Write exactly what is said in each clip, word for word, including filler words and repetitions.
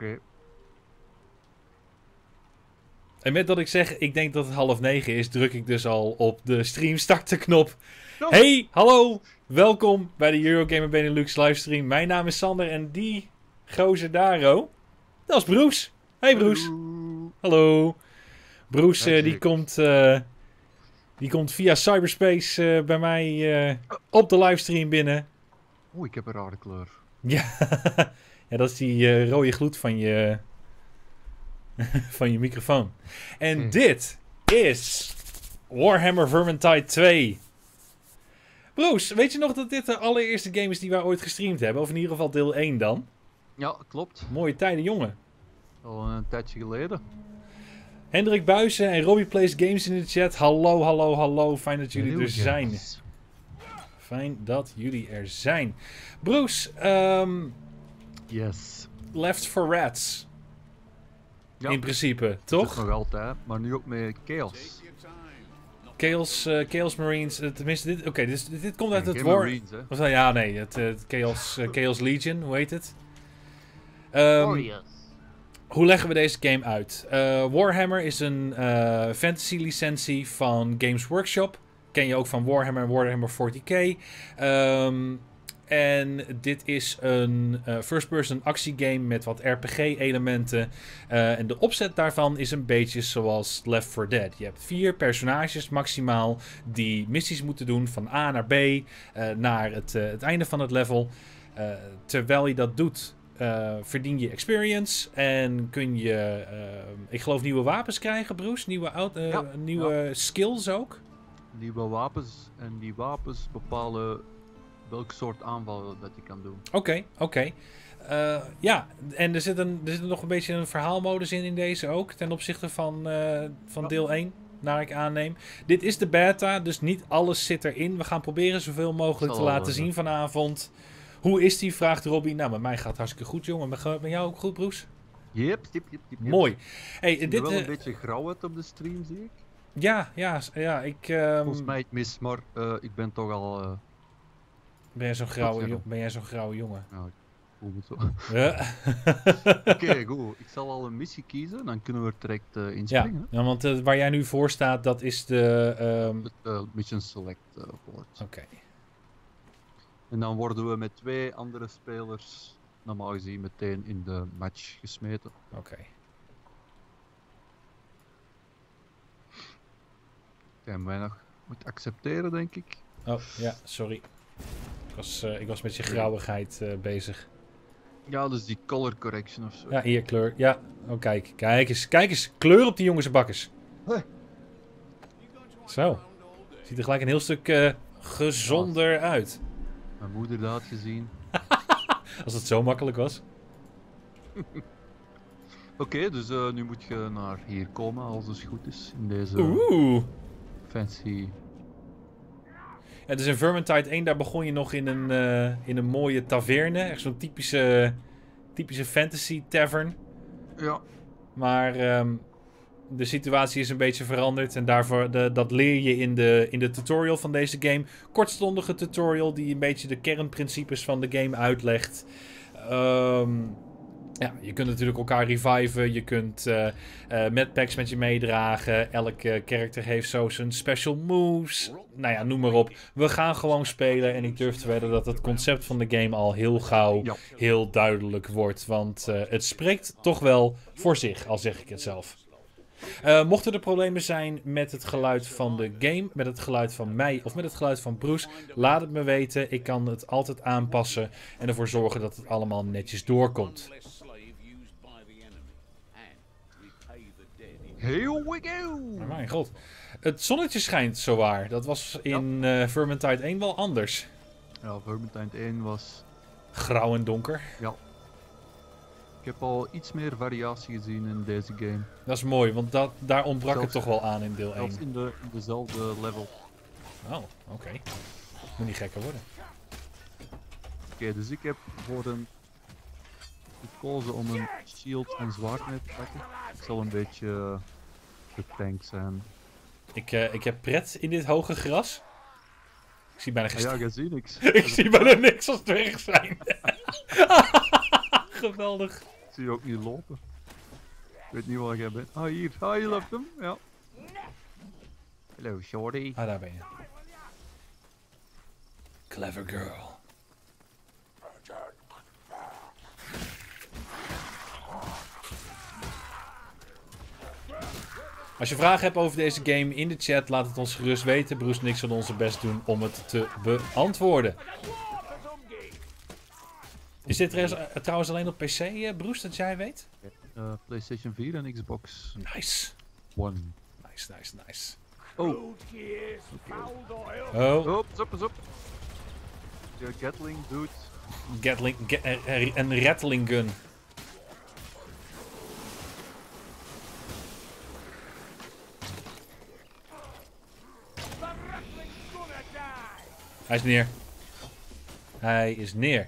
Okay. En met dat ik zeg, ik denk dat het half negen is, druk ik dus al op de stream starten knop. No. Hey, hallo, welkom bij de Eurogamer Benelux livestream. Mijn naam is Sander en die gozer Daro, dat is Broes. Hey Broes. Hallo. Hallo. Broes uh, die, Magic. komt, uh, die komt via cyberspace uh, bij mij uh, op de livestream binnen. Oeh, ik heb een rare kleur. Ja, ja dat is die uh, rode gloed van je, van je microfoon. En Hmm. dit is Warhammer Vermintide twee. Broes, weet je nog dat dit de allereerste game is die wij ooit gestreamd hebben? Of in ieder geval deel één dan? Ja, klopt. Mooie tijden, jongen. Al een tijdje geleden. Hendrik Buijsen en Robbie Plays Games in de chat. Hallo, hallo, hallo. Fijn dat jullie Heel er zijn. yes. Fijn dat jullie er zijn. Broes, um, Yes. Left for Rats. Ja, In principe, dat is toch? nog altijd, maar nu ook met Chaos. Chaos, uh, Chaos Marines, uh, tenminste, dit, oké, okay, dit, dit, dit komt uit En het geen War... Marines, hè. Of, nou ja, nee, het, uh, het Chaos, uh, Chaos Legion, hoe heet het? Um, Warriors. hoe leggen we deze game uit? Uh, Warhammer is een uh, fantasy licentie van Games Workshop. Ken je ook van Warhammer en Warhammer forty K. Um, en dit is een uh, first-person actiegame met wat R P G-elementen. Uh, en de opzet daarvan is een beetje zoals Left four Dead. Je hebt vier personages maximaal die missies moeten doen van A naar B, uh, naar het, uh, het einde van het level. Uh, terwijl je dat doet, uh, verdien je experience en kun je, uh, ik geloof, nieuwe wapens krijgen, Broes. Nieuwe, out- uh, Ja, nieuwe ja. skills ook. Nieuwe wapens. En die wapens bepalen welk soort aanval dat je kan doen. Oké, okay, oké. Okay. Uh, ja, en er zit, een, er zit nog een beetje een verhaalmodus in in deze ook, ten opzichte van, uh, van Ja. deel één, naar ik aanneem. Dit is de beta, dus niet alles zit erin. We gaan proberen zoveel mogelijk te Zal wel laten worden. zien vanavond. Hoe is die, vraagt Robbie. Nou, met mij gaat het hartstikke goed, jongen. Met, met jou ook goed, Broes? Yep, yep, yep, yep. Mooi. Hey, Dit dit, er wel uh, een beetje grauw uit op de stream, zie ik. ja, ja, ja, ik... Um, Volgens mij het mis, maar uh, ik ben toch al... Uh, ben jij zo'n grauwe, Wat jo- verder? ben jij zo'n grauwe jongen? nou, ik voel me zo. Ja. Oké, goed. Ik zal al een missie kiezen, dan kunnen we er direct uh, Ja, inspringen. ja, want uh, waar jij nu voor staat, dat is de... Um, Het uh, Mission Select uh, board. Oké. Okay. En dan worden we met twee andere spelers, normaal gezien, meteen in de match gesmeten. Oké. Okay. Ik heb mij nog moet accepteren, denk ik. Oh, ja, sorry. Ik was, uh, ik was met je grauwigheid uh, bezig. Ja, dus die color correction of zo. Ja, hier, kleur. Ja, oh kijk. Kijk eens, kijk eens. Kleur op die jongens bakkers. Hey. Zo. Ziet er gelijk een heel stuk uh, gezonder uit. Mijn moeder dat had gezien. Als het zo makkelijk was. Oké, okay, dus uh, nu moet je naar hier komen als het goed is. In deze Oeh. fancy... Ja, dus in Vermintide één, daar begon je nog in een, uh, in een mooie taverne. Echt zo'n typische, typische fantasy tavern. Ja. Maar um, de situatie is een beetje veranderd. En daarvoor de, dat leer je in de, in de tutorial van deze game. Kortstondige tutorial die een beetje de kernprincipes van de game uitlegt. Um, ja, je kunt natuurlijk elkaar reviven. Je kunt uh, uh, medpacks met je meedragen. Elke character heeft zo zijn special moves. Nou ja, noem maar op. We gaan gewoon spelen. En ik durf te wedden dat het concept van de game al heel gauw Ja. heel duidelijk wordt. Want uh, het spreekt toch wel voor zich, al zeg ik het zelf. Uh, mochten er problemen zijn met het geluid van de game, met het geluid van mij of met het geluid van Broes, laat het me weten. Ik kan het altijd aanpassen en ervoor zorgen dat het allemaal netjes doorkomt. Here we go! Maar mijn god. Het zonnetje schijnt zowaar. Dat was in uh, Vermintide één wel anders. Ja, Vermintide één was... Grauw en donker. Ja. Ik heb al iets meer variatie gezien in deze game. Dat is mooi, want dat, daar ontbrak Zelfs- het toch wel aan in deel Zelfs één. in, de, in dezelfde level. Oh, oké. Okay. Moet niet gekker worden. Oké, okay, dus ik heb voor een gekozen om een shield en zwaard mee te pakken. Ik zal een beetje uh, de tank zijn. Ik, uh, ik heb pret in dit hoge gras. Ik zie bijna geen Ah, ja, jij ziet niks. Ik zie bijna niks als het weg zijn. Geweldig. zie je ook niet lopen. Ik weet niet waar jij bent. Ah, hier. Ah, je loopt hem. Ja. Hallo, shorty. Ah, daar ben je. Clever girl. Als je vragen hebt over deze game in de chat, laat het ons gerust weten. Bruce en ik zullen onze best doen om het te beantwoorden. Is dit res- uh, trouwens alleen op P C, uh, Bruce, dat jij weet? Uh, PlayStation vier en Xbox Nice. One. Nice, nice, nice. Oh. Oh, Oh, pas op, pas op. De Gatling doet. Gatling, ga- uh, een rattling gun. Hij is neer. Hij is neer.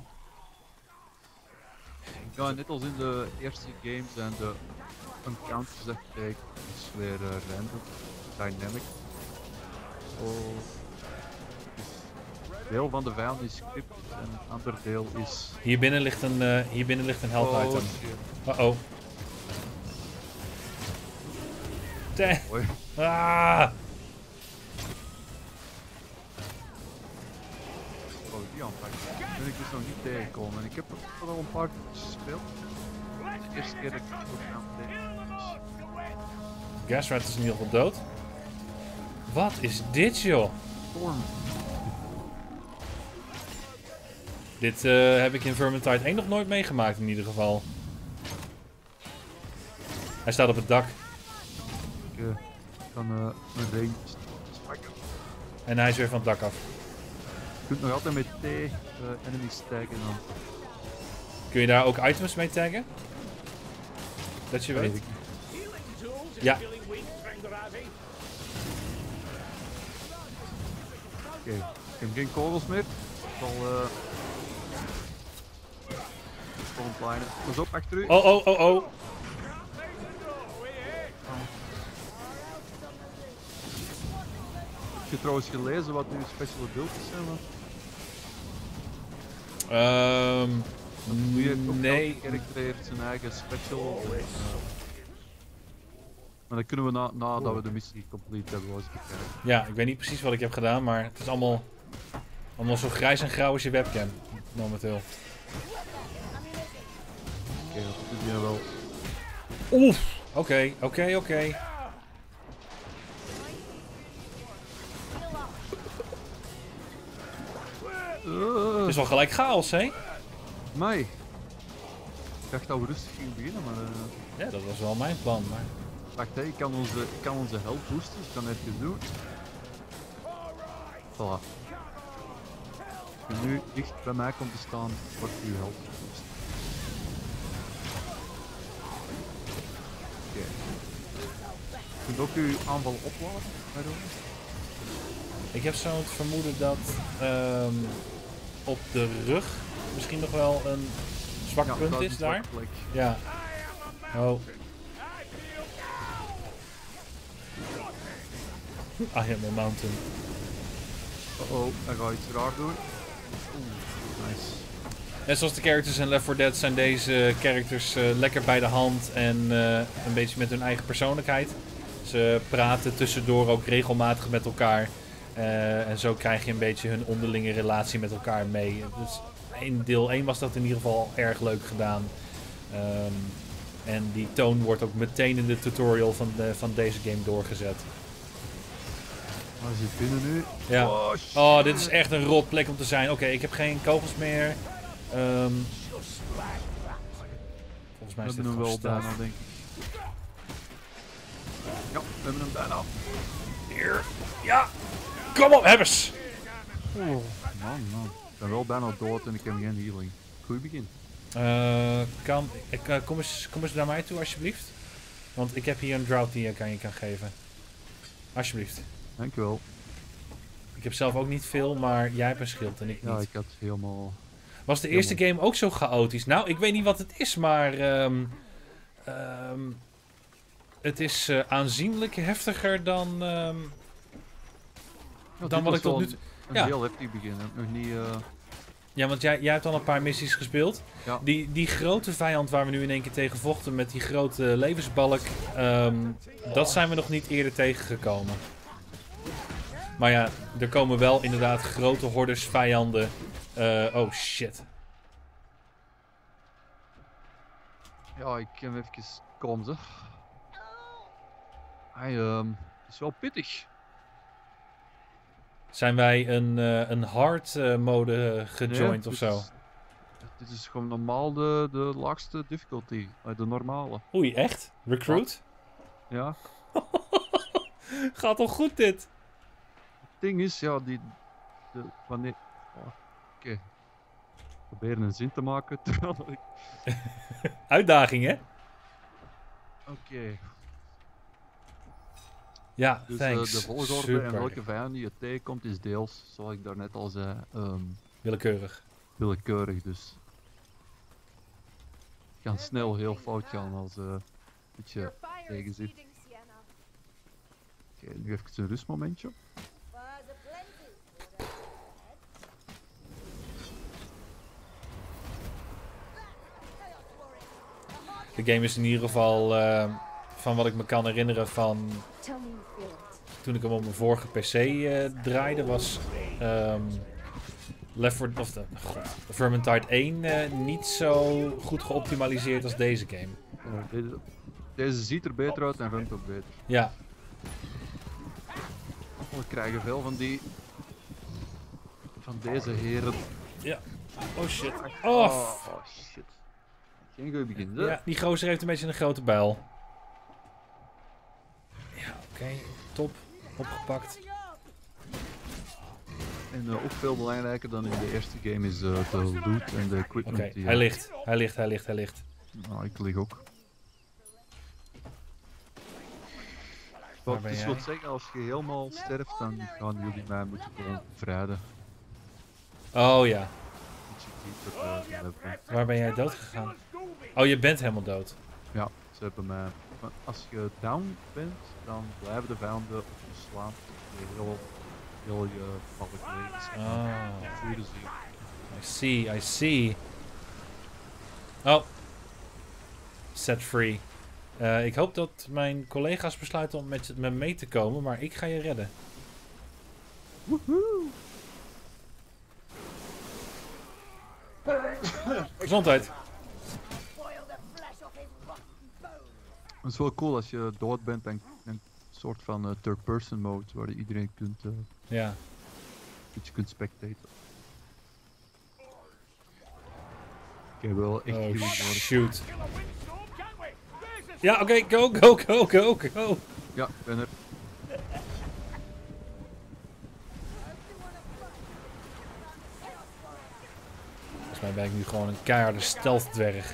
Ja, net als in de eerste game zijn de encounters dat je krijgt is weer uh, random, dynamic. Oh. Dus deel van de vijand is script en een ander deel is... Hier binnen ligt een, uh, hier binnen ligt een health Oh, item. shit. Uh oh. Te- Hoi. ah! Oh, die aanpak. Die ben ik dus nog niet tegengekomen. Ik heb er al een paar keer gespeeld. De eerste keer dat ik het ook aan het Gasrat is in ieder geval dood. Wat is dit, joh? Storm. Dit uh, heb ik in Vermintide één nog nooit meegemaakt in ieder geval. Hij staat op het dak. Ik uh, kan uh, een range spakken. En hij is weer van het dak af. Je kunt nog altijd met T uh, enemies taggen dan. Kun je daar ook items mee taggen? Dat je weet? ik Ja. Oké, okay. Ik heb geen kogels meer. Ik zal uh, frontlinen. Pas op, achter u. Oh, oh, oh, oh. Heb je trouwens gelezen wat uw special abilities zijn? Man? Um, nee. nee. Elke character heeft zijn eigen special. Uh, maar dat kunnen we na, nadat we de missie complete hebben. Was ik kijken. Ja, ik weet niet precies wat ik heb gedaan, maar het is allemaal, allemaal zo grijs en grauw als je webcam momenteel. Oké, okay, dat doet hij wel. Oef! Oké, oké, oké. Het is wel gelijk chaos, hè? Mij. Ik dacht dat we rustig gingen beginnen, maar... Uh... Ja, dat was wel mijn plan, maar... Wacht, hè, ik kan onze, ik kan onze health boosten, dus ik kan even doen. Voilà. Als je nu dicht bij mij komt te staan, wordt uw health geboost. Oké. Okay. Je kunt ook uw aanval opladen, daardoor. Ik heb zo het vermoeden dat um, op de rug misschien nog wel een zwak ja, punt is, is daar. Plek. Ja. Oh. I am a mountain. Uh oh, hij gaat iets raar doen. Oeh, nice. Net zoals de characters in Left four Dead zijn deze characters uh, lekker bij de hand en uh, een beetje met hun eigen persoonlijkheid. Ze praten tussendoor ook regelmatig met elkaar. Uh, en zo krijg je een beetje hun onderlinge relatie met elkaar mee. Dus in deel één was dat in ieder geval erg leuk gedaan. Um, en die toon wordt ook meteen in de tutorial van, de, van deze game doorgezet. Waar zit binnen nu? Ja. Oh, oh, dit is echt een rot plek om te zijn. Oké, okay, ik heb geen kogels meer. Um, volgens mij is dit gewoon wel bijna, denk ik. Ja, we hebben hem bijna. Hier. Ja. Kom op, hebbers. Oh, man, man. Ik ben wel bijna dood en ik heb geen healing. Goed begin. Uh, kan, ik, uh, kom, eens, kom eens naar mij toe, alsjeblieft. Want ik heb hier een drought die ik aan je kan geven. Alsjeblieft. Dankjewel. Ik heb zelf ook niet veel, maar jij hebt een schild en ik niet. Ja, ik had helemaal... Was de eerste helemaal... game ook zo chaotisch? Nou, ik weet niet wat het is, maar... Um, um, het is uh, aanzienlijk heftiger dan... Um, ja, dan wat ik tot nu toe... Een ja. heel heftig begin. Nog niet... Uh... Ja, want jij, jij hebt al een paar missies gespeeld. Ja. Die, die grote vijand waar we nu in één keer tegen vochten met die grote levensbalk, um, dat zijn we nog niet eerder tegengekomen. Maar ja, er komen wel inderdaad grote hordes vijanden. Uh, oh shit. Ja, ik heb even kalm zeg. Hij um, is wel pittig. Zijn wij een, uh, een hard uh, mode gejoind nee, of zo? Is, dit is gewoon normaal de, de laagste difficulty. Uh, de normale. Oei, echt? Recruit? Ja. Gaat toch goed dit? Het ding is, ja, die... De, wanneer... Oh, Oké. Okay. Proberen een zin te maken terwijl ik... Uitdaging, hè? Oké. Okay. Ja, dus thanks. Uh, de volgorde Super. En welke vijand die je tegenkomt is deels, zoals ik daarnet al zei, um, willekeurig. Willekeurig, dus. Het kan snel heel fout gaan als uh, het je tegen zit. Oké, okay, nu even een rustmomentje. De game is in ieder geval, uh, van wat ik me kan herinneren van toen ik hem op mijn vorige P C uh, draaide, was um, Left four of de, God, Vermintide één uh, niet zo goed geoptimaliseerd als deze game. Uh, deze, deze ziet er beter uit en runt ook beter. Ja. We krijgen veel van die van deze heren. Ja. Oh shit. Oh, Oh, oh shit. Geen goed begin. Ja, die gozer heeft een beetje een grote bijl. Ja, oké. Okay. Top. Opgepakt. En uh, ook veel belangrijker dan in de eerste game is uh, de loot en de equipment. Oké, okay, hij ligt. Hij ligt, hij ligt, hij ligt. Nou, ik lig ook. Wat dus wil zeggen, als je helemaal sterft, dan gaan jullie mij moeten gewoon bevrijden. Oh ja. Dat, uh, Waar ben jij dood gegaan? Oh, je bent helemaal dood. Ja, ze hebben mij. Maar als je down bent, dan blijven de vijanden op je slaan. Heel, heel je balk leeg. Oh. I see, I see. Oh. Set free. Uh, ik hoop dat mijn collega's besluiten om met me mee te komen, maar ik ga je redden. Woehoe! Gezondheid. Het is wel cool als je dood bent en een soort van uh, third person mode waar je iedereen kunt, uh, ja. iets kunt spectaten. Ik heb wel echt oh, nodig. Shoot. Ja, oké, okay, go, go, go, go, go. Ja, ik ben er. Volgens mij ben ik nu gewoon een keiharde stealth dwerg.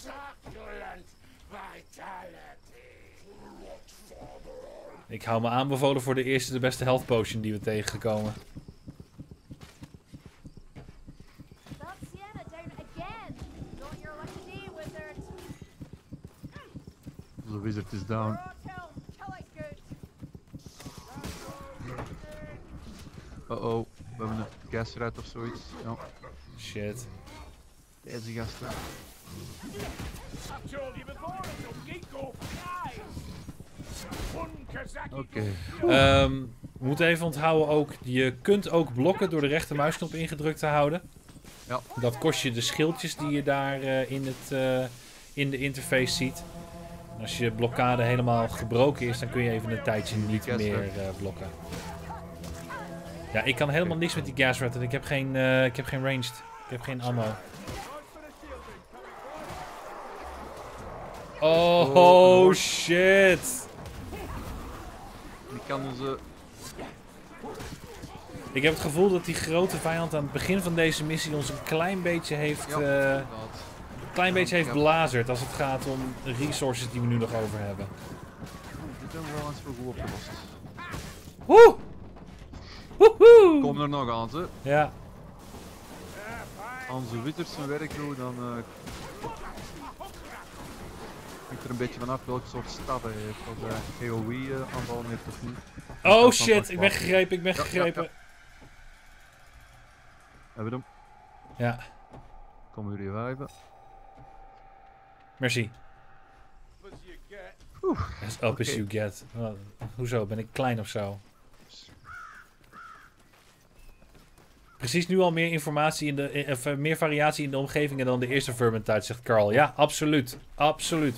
Ik hou me aanbevolen voor de eerste de beste health potion die we tegengekomen. The wizard is down. Uh oh, we hebben een gasruit of zoiets. Ja. Shit. Deze gasten. Oké. Okay. Um, we moeten even onthouden ook, je kunt ook blokken door de rechtermuisknop ingedrukt te houden. Ja. Dat kost je de schildjes die je daar uh, in, het, uh, in de interface ziet. En als je blokkade helemaal gebroken is, dan kun je even een tijdje niet meer uh, blokken. Ja, ik kan helemaal niks met die gas rat en ik heb geen, uh, ik heb geen ranged. Ik heb geen ammo. Oh, oh shit! Die kan onze... Ik heb het gevoel dat die grote vijand aan het begin van deze missie ons een klein beetje heeft... Ja, uh, een klein beetje heeft belazerd als het gaat om de resources die we nu nog over hebben. Dit hebben we wel eens voor goed opgelost. Woe! Woehoe! Kom er nog aan, ze. Ja. Onze witters zijn werk doen, dan... Uh, hangt er een beetje vanaf welk soort stad hij heeft. Als hij A O E aanvallen heeft of niet. Oh shit, ik ben gegrepen, ik ben ja, gegrepen. Ja, ja. Hebben we hem? Ja, Kom weer reviven. merci. Oeh, As up as oké. you get. Wat- hoezo, ben ik klein of zo? Precies nu al meer informatie in de, eh, of, eh, meer variatie in de omgevingen dan de eerste Vermintide, zegt Carl. Ja, absoluut. Absoluut.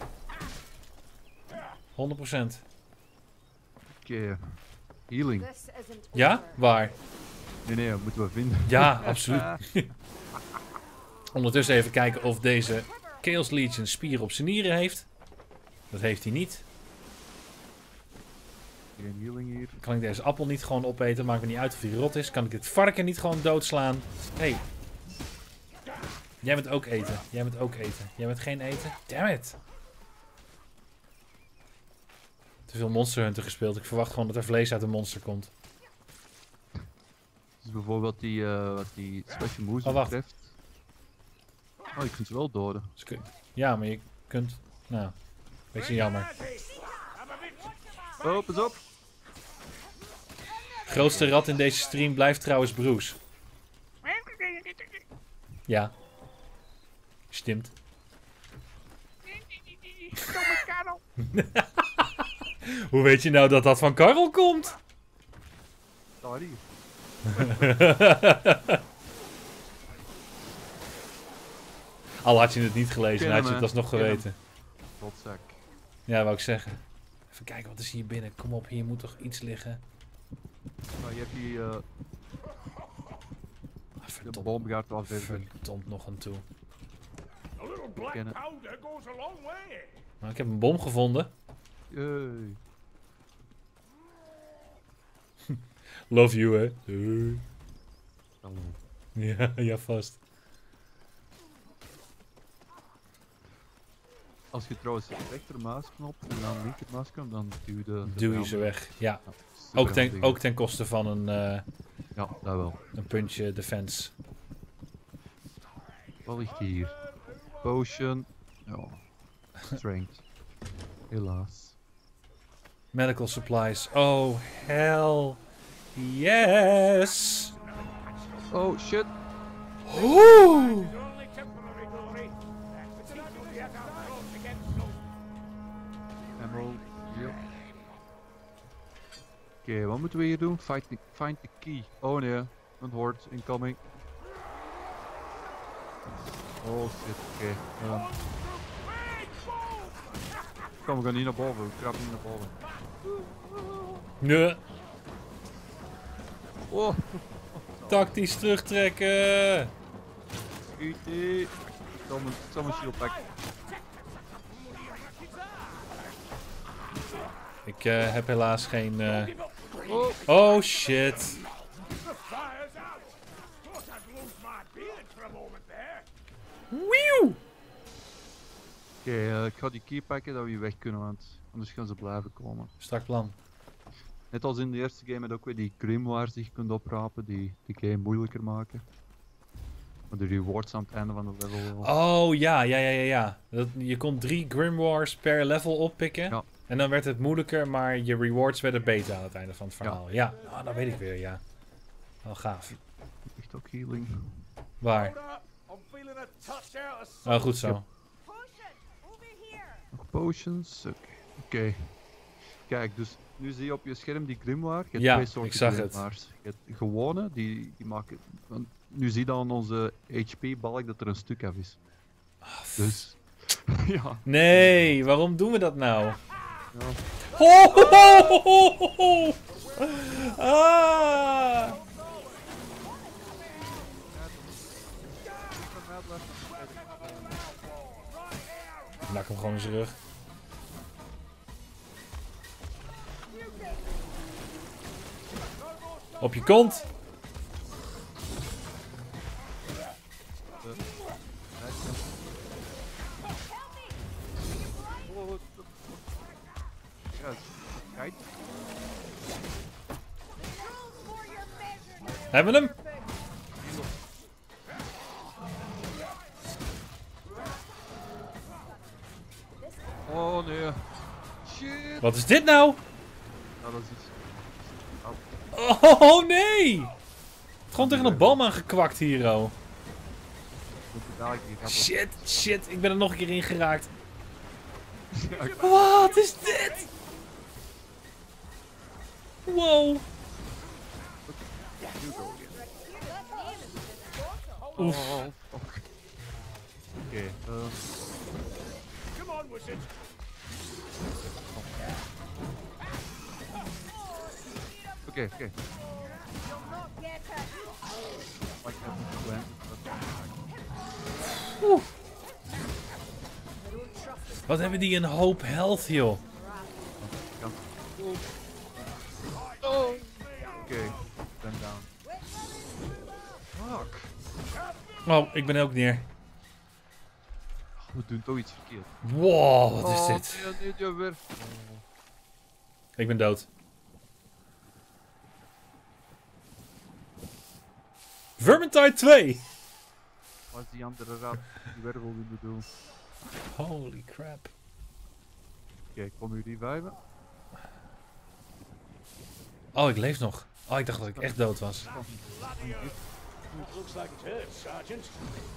honderd procent. Oké. Healing. Ja? Waar? Nee, nee, dat moeten we vinden. Ja, absoluut. Ondertussen even kijken of deze Chaos Legion spieren op zijn nieren heeft. Dat heeft hij niet. Geen healing hier. Kan ik deze appel niet gewoon opeten? Maakt me niet uit of hij rot is. Kan ik dit varken niet gewoon doodslaan? Hé. Hey. Jij bent ook eten. Jij bent ook eten. Jij bent geen eten? Damn it. Te veel Monster Hunter gespeeld. Ik verwacht gewoon dat er vlees uit een monster komt. Dus bijvoorbeeld die, uh, wat die special moves Oh, wacht. betreft. Oh, je kunt ze wel doden. Dus kun- ja, maar je kunt... Nou, beetje jammer. Oh, pas op! Grootste rat in deze stream blijft trouwens Bruce. Ja. Stimmt. Hoe weet je nou dat dat van Karel komt? Sorry. Al had je het niet gelezen, dan had je het Ken hem, alsnog ken hem. geweten. Rotzak. Ja, wou ik zeggen. Even kijken, wat is hier binnen? Kom op, hier moet toch iets liggen. Nou, je hebt hier uh, Ah, de verdomd, bom gaat wel ver. verdomd nog aan toe. A little black Ken het. powder goes a long way. Maar ik heb een bom gevonden. Yay. Love you, hè. Doei. Hallo. Ja, ja, vast. Als je trouwens rechtermuisknop en dan linkermuisknop, dan duw je de... de Duw je ze vijanden. weg. Ja, Ja, super ook ten, handig. ook ten koste van een, eh, Ja, dat wel. een puntje defense. Wat ligt hier? Potion. Ja. Strength. Helaas. Medical supplies. Oh, hell. Yes. Oh shit! Oeh. It's only temporary glory. It's not really at our throats against those. Emerald. Yep. Oké, wat moeten we hier doen? Find the, find the key. Oh nee, een horde incoming. Oh shit, oké. ehm. Kom, we gaan niet naar boven, we krabben niet naar boven. Nee. Oh, Tactisch terugtrekken. schiet die. Ik zal mijn, ik zal mijn shield pakken. Ik eh, heb helaas geen... eh, Oh, Oh shit. The fire's out. Thought I'd lose my beard for a moment there. Wieuw. oké, eh, ik ga die key pakken dat we hier weg kunnen, want anders gaan ze blijven komen. Strak plan. Net als in de eerste game had ook weer die grimoires die je kunt oprapen, die de game moeilijker maken. Maar de rewards aan het einde van de level wel. Oh ja, ja, ja, ja, ja. Dat, je kon drie Grimoires per level oppikken. Ja. En dan werd het moeilijker, maar je rewards werden beter aan het einde van het verhaal. Ja, ah, dat weet ik weer, ja. Wel gaaf. Echt ook healing. Waar? Hold up. I'm feeling a touch out of Oh, goed zo. Nog potions? Oké. Oké. Kijk, dus nu zie je op je scherm die grimoire. Je hebt Ja, twee soorten ik zag het. grimoires. Je hebt gewone, die, die maken... want nu zie je dan aan onze H P-balk dat er een stuk af is. Dus... ja. Nee, waarom doen we dat nou? ja. Ho, ho, ho, ho, ho, ho. Ah. Ik nak hem gewoon in zijn rug. Op je kont! Ja, kijk. Hebben we hem? Oh nee. Shit. Wat is dit nou? Nou, dat is iets. Oh nee! Het is gewoon tegen een boom aangekwakt hier, oh. Ja, ik ik heb Shit, shit, ik ben er nog een keer in geraakt. Ja, ik- Wat is dit? Wow. You go again. Oef. Oh, fuck. Oké, ehm, Come on, wizard. oké, oké. Maar ik heb niet gewend. Oeh. Wat hebben die een hoop health, joh. Kan. Oh. Oké, ik ben down. Fuck. Oh, ik ben ook neer. We doen toch iets verkeerd. Wow, wat is Oh, dit? nee, nee, nee, weer. Ik ben dood. Vermintide twee! Wat is die andere rat die wervel wilde doen? Holy crap. Oké, ik kom u reviven. Oh, ik leef nog. Oh, ik dacht dat ik echt dood was. Looks like it hurts, Sergeant.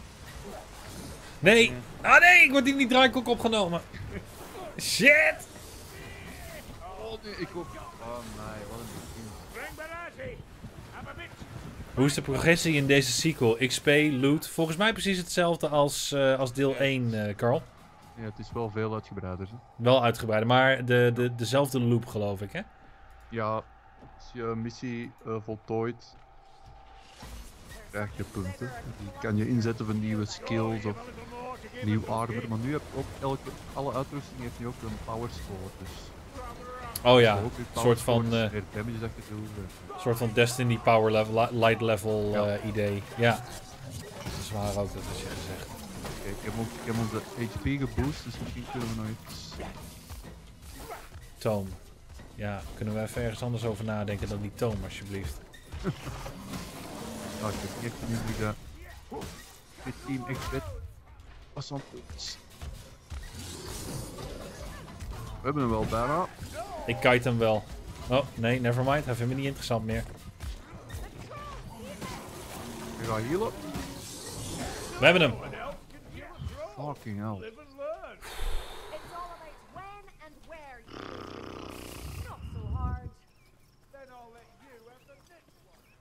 Nee! Ah nee, ik word in die draaikok opgenomen. Shit! Oh nee, ik ook. Oh nee, wat een begin. Bring Barati. Have a bit. Hoe is de progressie in deze sequel? X P, loot. Volgens mij precies hetzelfde als, uh, als deel één, uh, Carl. Ja, het is wel veel uitgebreider. Hè? Wel uitgebreider, maar de, de, dezelfde loop geloof ik, hè? Ja, als je een missie uh, voltooit, krijg je punten. Die kan je inzetten voor nieuwe skills of nieuw armor. Maar nu heb je ook elke, alle uitrusting heeft nu ook een power score. Dus Oh ja, ook een weer power soort van, scores, uh, meer damage dat je doet. uh. soort van Destiny power level, li- light level Ja. uh, idee. Ja, dat is waar ook, dat is je gezegd. Kijk, ik heb, ook, ik heb onze H P geboost, dus misschien kunnen we nog iets. Toom. Ja, kunnen we even ergens anders over nadenken dan die toom, alsjeblieft. Nou, ik heb echt nu dat dit team echt vet passant is. We hebben hem wel bijna. Ik kite hem wel. Oh, nee, nevermind. Hij vindt me niet interessant meer. Ik ga healen. We hebben hem. Fucking hell. Live and learn. It's all about when and where you use it. Not so hard. Then I'll let you have the next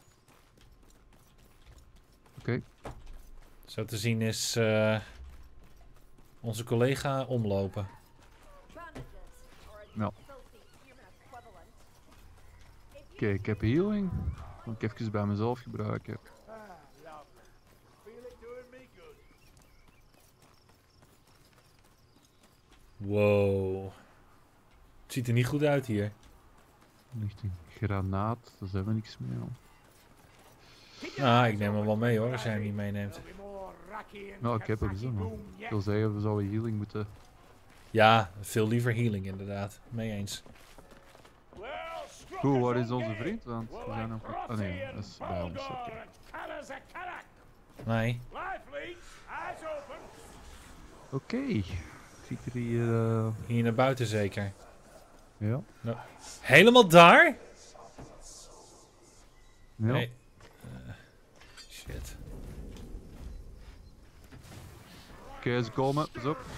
one. Oké. Zo te zien is uh, onze collega omlopen. Bandages or a Nou. filthy human equivalent. If Oké, you ik heb healing. Kan ik even bij mezelf gebruiken. Ah, lovely. Feel it doing me good. Wow. Het ziet er niet goed uit hier. Ligt een granaat, daar hebben we niks meer aan. Nou, ik neem hem wel mee hoor, als jij hem niet meeneemt. There'll be more Raki and Nou, ik heb hem Kazaki zo. man. boom Ik yet. wil zeggen, we zouden healing moeten. Ja, veel liever healing inderdaad. Mee eens. Well, struck Goed, us waar is on onze game. vriend? Want we zijn nog. Oh nee, dat is bij ons. Oké. Nee. Life leads, eyes open. Oké. Ziet er hier. Uh, Hier naar buiten zeker. ja. Helemaal daar? Ja. Nee. Uh, shit. Oké, ze komen. Pas op.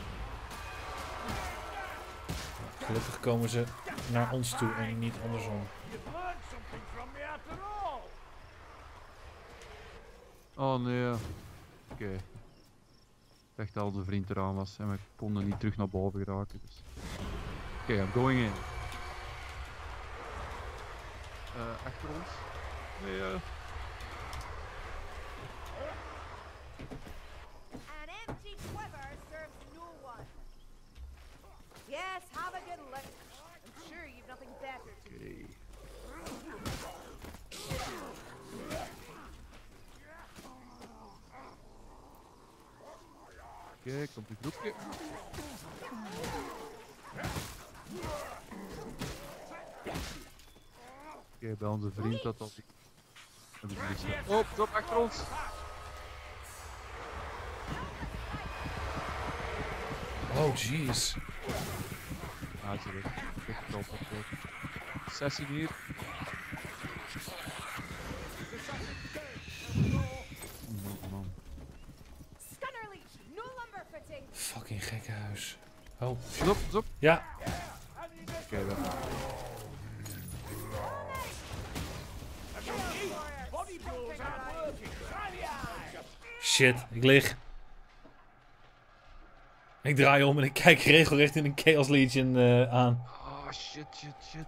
Gelukkig komen ze naar ons toe en niet andersom. You've learned something from me after all. Oh nee. Oké. Okay. Ik dacht dat onze vriend eraan was en we konden niet terug naar boven geraken. Dus. Oké, okay, I'm going in. Uh, achter ons. Nee, uh. an empty quiver serves no one. Yes, have a good look. I'm sure you've nothing better to do. Okay. Oké, okay, komt een groepje. Oké, okay, bij onze vriend dat al. Oh, stop achter ons! Oh jeez. Ah, ze weg. Echt wel op Sessie hier. Oh, man. waiting. Fucking gekke huis. Oh, Pas op, pas op. ja. Oké, dan. Body blows aren't working. Try the eyes. Shit, ik lig. Ik draai om en ik kijk regelrecht in een Chaos Legion uh, aan. Oh, shit, shit, shit.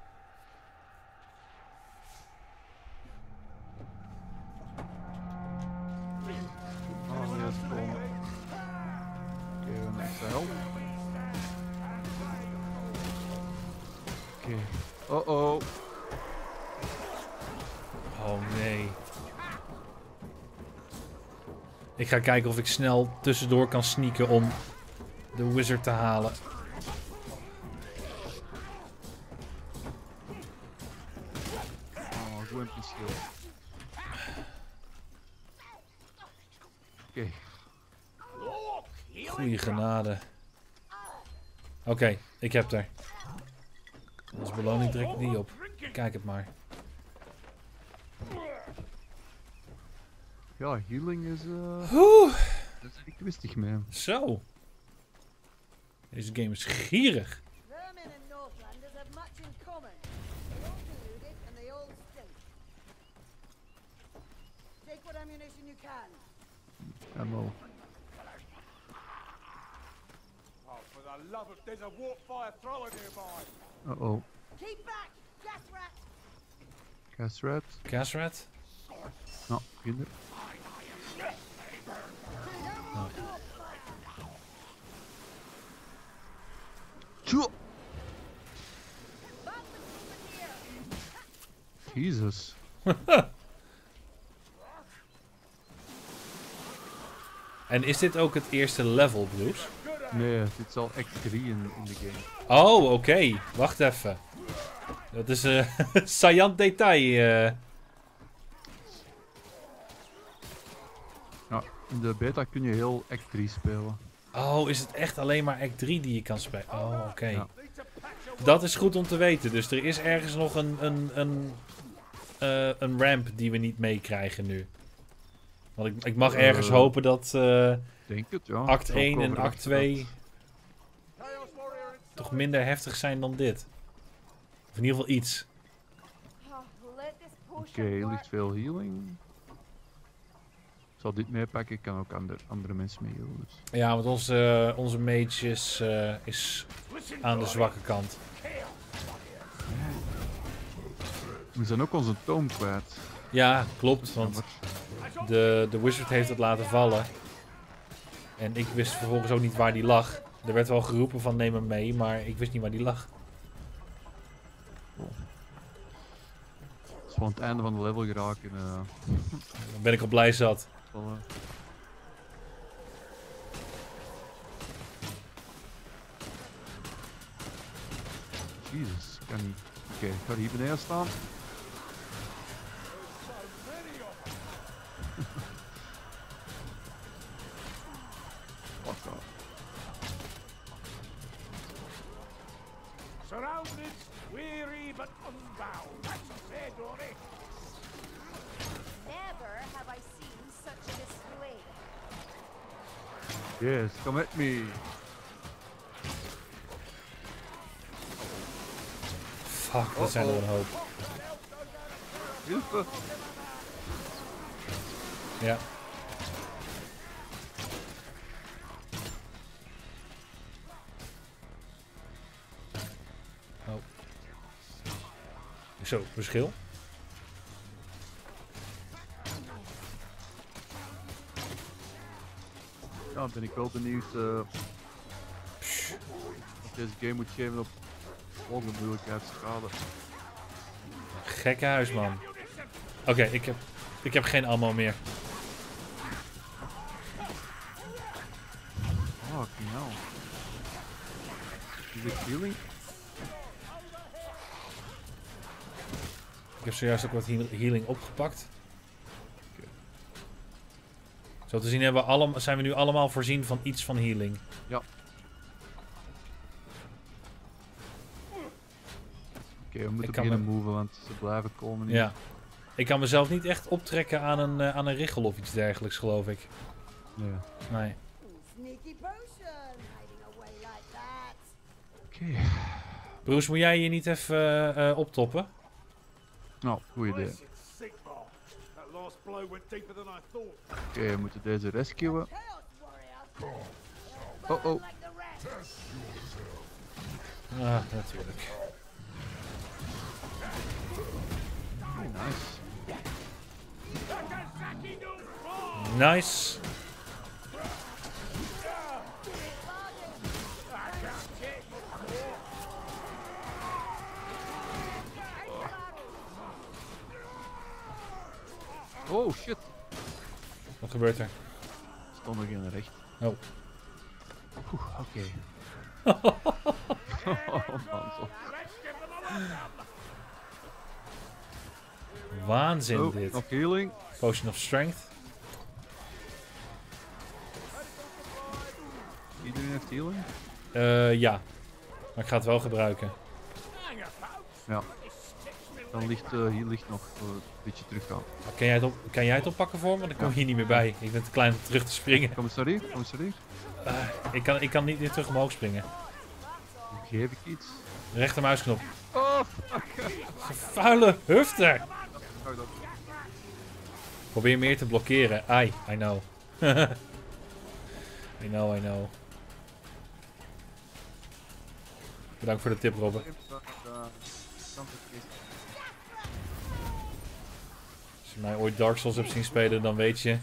Oh, nee, dat is komen. Oké, we hebben extra help. Oké. Oh oh. Oh nee. Ik ga kijken of ik snel tussendoor kan sneaken om de wizard te halen. Oh, goed empty skill. Oké. Goeie genade. Oké, okay, ik heb er. Als beloning trek ik die op. Kijk het maar. Ja, healing is eh. Oeh. Dat is niet twistig, man. Zo. Deze game is gierig. Vermin and Northlanders have much in common. They all deluded and they all stink. Take what ammunition you can. Ammo. Oh, for the love of, there's a warp fire thrower nearby. Uh oh. Keep back, gas rat. Gas rat. Casrat? Nou, kinder. Oh. Tjoe. Back the movement here. Jesus. En is dit ook het eerste level, Bruce? Nee, dit is al act drie in, in de game. Oh, oké. Okay. Wacht even. Dat is een uh, saillant detail. Uh. Ja, in de beta kun je heel act drie spelen. Oh, is het echt alleen maar act drie die je kan spelen? Oh, oké. Okay. Ja. Dat is goed om te weten. Dus er is ergens nog een, een, een, uh, een ramp die we niet meekrijgen nu. Want ik, ik mag ergens uh, hopen dat uh, denk het, ja. act één en act twee toch minder heftig zijn dan dit. Of in ieder geval iets. Oké, okay, hier ligt veel healing. Ik zal dit meepakken, ik kan ook ander, andere mensen mee healen. Dus. Ja, want onze, uh, onze mage is, uh, is aan de zwakke kant. We zijn ook onze toom kwijt. Ja, klopt, want de, de wizard heeft het laten vallen. En ik wist vervolgens ook niet waar die lag. Er werd wel geroepen van neem hem mee, maar ik wist niet waar die lag. Oh. Als we aan het einde van de level geraken, uh... dan ben ik al blij zat. Zal, uh... Jezus, kan niet. Oké, okay, ik ga hier beneden staan. Fuck off. Surrounded, weary but unbound. That's a fair Dory. Never have I seen such a display. Yes, come at me. Fuck, dat zijn er een hoop. Hilfe. Ja. Oh. Zo, verschil. Ja, ben ik wel benieuwd uh, of deze game moet geven op volgende moeilijkheidsschade. Gekke huis, man. Oké, okay, ik, heb, ik heb geen ammo meer. Fucking hell. Is dit healing? Ik heb zojuist ook wat healing opgepakt. Okay. Zo te zien hebben we allemaal, zijn we nu allemaal voorzien van iets van healing. Ja. Oké, okay, we moeten beginnen me... moven, want ze blijven komen hier. Ja. Ik kan mezelf niet echt optrekken aan een, uh, aan een richel of iets dergelijks, geloof ik. Nee. Nee. Sneaky pony. Oké. Bruce, moet jij je niet even uh, optoppen? Nou, goed idee. Bless its sick bar. That last blow went deeper than I thought. Oké, we moeten deze rescuen. Oh oh. Ah, natuurlijk. Hey, nice. Nice. Oh shit. Wat gebeurt er? Stond nog in recht. Oh. Oeh, oké. Oh man, zo. Waanzin Oh, dit. nog healing. Potion of Strength. Iedereen heeft healing? Uh, ja. Maar ik ga het wel gebruiken. Ja. Dan ligt uh, hier ligt nog uh, een beetje teruggaan. Kan jij, het op, kan jij het oppakken voor me? Want ik kom Ja. hier niet meer bij. Ik ben te klein om terug te springen. Commissarie, commissarie. Uh, ik, kan, ik kan niet meer terug omhoog springen. Geef ik iets? Rechtermuisknop. Oh, fuck. Vuile hufter! Oh, dat- Probeer meer te blokkeren. Ai, I know. I know, I know. Bedankt voor de tip, Robben. Als je mij ooit Dark Souls hebt zien spelen, dan weet je.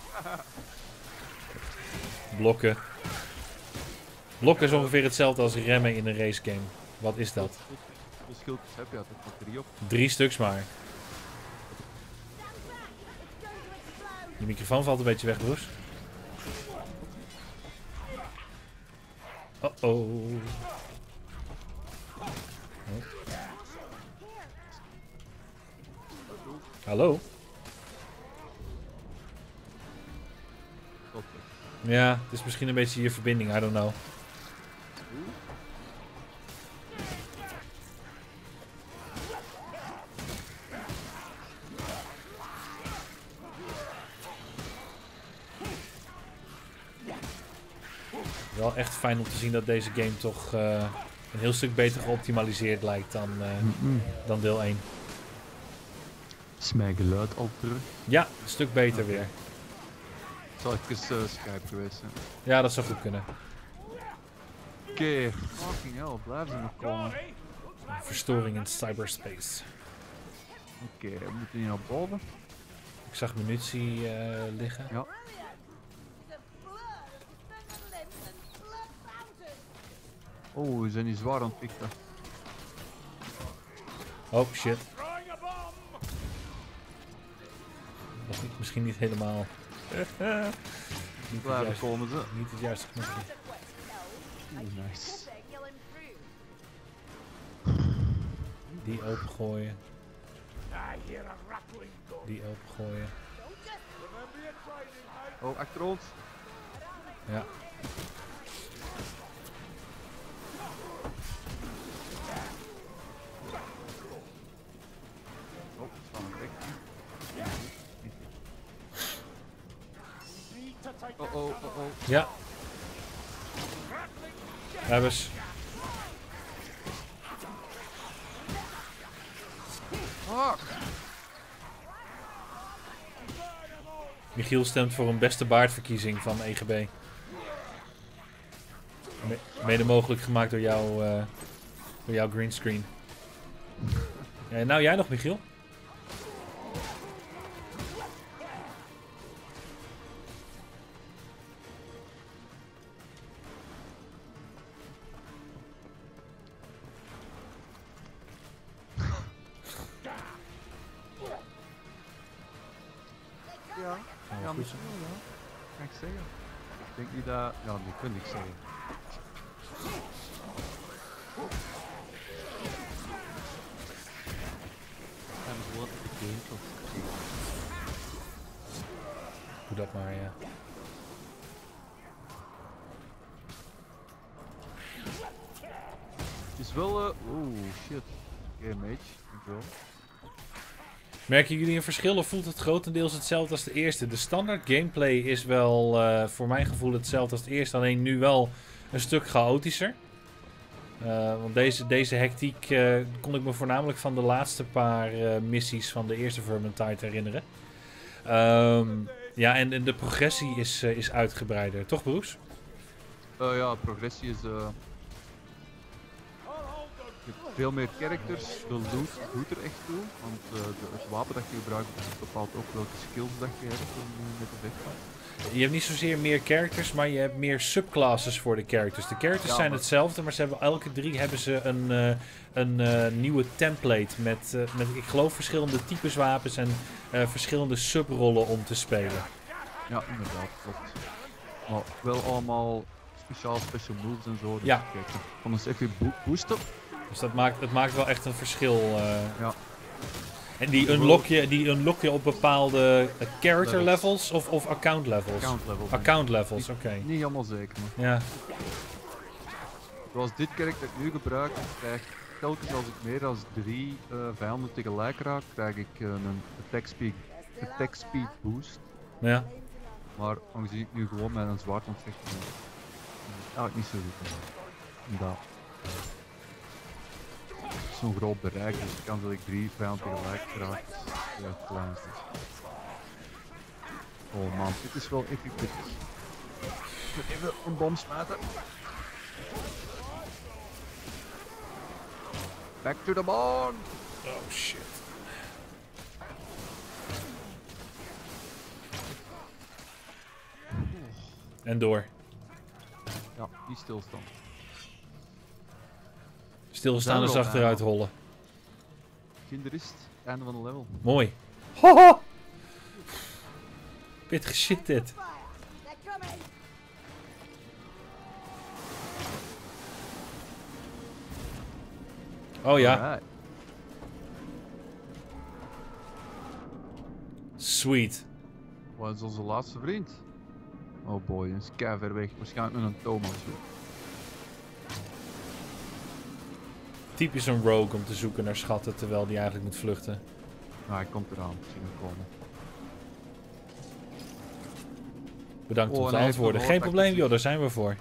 Blokken. Blokken is ongeveer hetzelfde als remmen in een racegame. Wat is dat? Hoeveel schildjes heb je? Had ik nog drie op? Drie stuks maar. Je microfoon valt een beetje weg, Bruce. Oh oh. Hallo? Top. Ja, het is misschien een beetje je verbinding, I don't know. Wel echt fijn om te zien dat deze game toch uh, een heel stuk beter geoptimaliseerd lijkt dan, uh, Mm-mm. dan deel één. Is mijn geluid al terug? Ja, een stuk beter Oké. weer. Zal ik eens uh, Skype geweest zijn? Ja, dat zou goed kunnen. Oké, okay. Fucking hell, blijven ze nog komen? Oké, Verstoring in cyberspace. okay, we moeten hier naar boven. Ik zag munitie uh, liggen. Ja. Oh, we zijn hier zwaar aan het pikken. Oh shit. Dat is niet, misschien niet helemaal. niet, het Blijven juiste, komen ze. niet het juiste knopje. Oeh, nice. Die opengooien. Die opengooien. Oh, achter ons. Ja. Oh, staan we direct. Oh, oh, oh, oh. Ja. Hebben ze. Fuck. Michiel stemt voor een beste baardverkiezing van E G B. Me mede mogelijk gemaakt door, jou, uh, door jouw greenscreen. Ja, nou jij nog, Michiel? Ja, ja, misschien wel, ja. Kan ik zeggen. Ik denk niet dat... Ja, nu kun ik zeggen. En gewoon de game tot Doe dat maar, ja. Het is wel... Uh... Oeh, shit. Oké, okay, mage. Dankjewel. Merken jullie een verschil of voelt het grotendeels hetzelfde als de eerste? De standaard gameplay is wel uh, voor mijn gevoel hetzelfde als het eerste, alleen nu wel een stuk chaotischer. Uh, want deze, deze hectiek uh, kon ik me voornamelijk van de laatste paar uh, missies van de eerste Vermintide herinneren. Um, ja, en, en de progressie is, uh, is uitgebreider. Toch, Bruce? Uh, ja, progressie is... Uh... Je hebt veel meer characters, de loot doet er echt toe, want uh, de, het wapen dat je gebruikt bepaalt ook welke skills dat je hebt uh, met de vechtpaard. Je hebt niet zozeer meer characters, maar je hebt meer subclasses voor de characters. De characters ja, zijn maar... hetzelfde, maar ze hebben, elke drie hebben ze een, uh, een uh, nieuwe template met, uh, met, ik geloof, verschillende types wapens en uh, verschillende subrollen om te spelen. Ja, inderdaad, klopt. Maar wel allemaal speciaal special moves en zo. Dus ja. Kijk, van ons even bo boosten. Dus dat maakt, het maakt wel echt een verschil. Uh. Ja. En die unlock, je, die unlock je op bepaalde uh, character levels, levels of, of account levels? Account levels. Account levels, oké. Okay. Niet helemaal zeker. Maar. Ja. Zoals dit character dat ik nu gebruik, krijg ik telkens als ik meer dan drie uh, vijanden tegelijk raak, krijg ik uh, een attack speed, attack speed boost. Ja. Maar aangezien ik nu gewoon met een zwaard ontvecht, ja, ik niet zo goed. Dat. Zo'n groot bereik, dus de kans dat ik drie vijanden tegelijk raak is ja, het kleinste. Oh man, dit is wel epic. Ik moet even een bom smijten. Back to the barn! Oh shit. En door. Ja, niet stilstaan. Stilstaan is achteruit hollen. Kinderist, einde van de level. Mooi. Haha! Pittige shit dit. Oh ja. Alright. Sweet. Wat is onze laatste vriend? Oh boy, een is kei ver weg. Waarschijnlijk met een Thomas. Typisch een rogue om te zoeken naar schatten terwijl die eigenlijk moet vluchten. Nou, hij komt eraan. Misschien komen. Bedankt oh, om te antwoorden. Geen probleem joh, daar zijn we voor.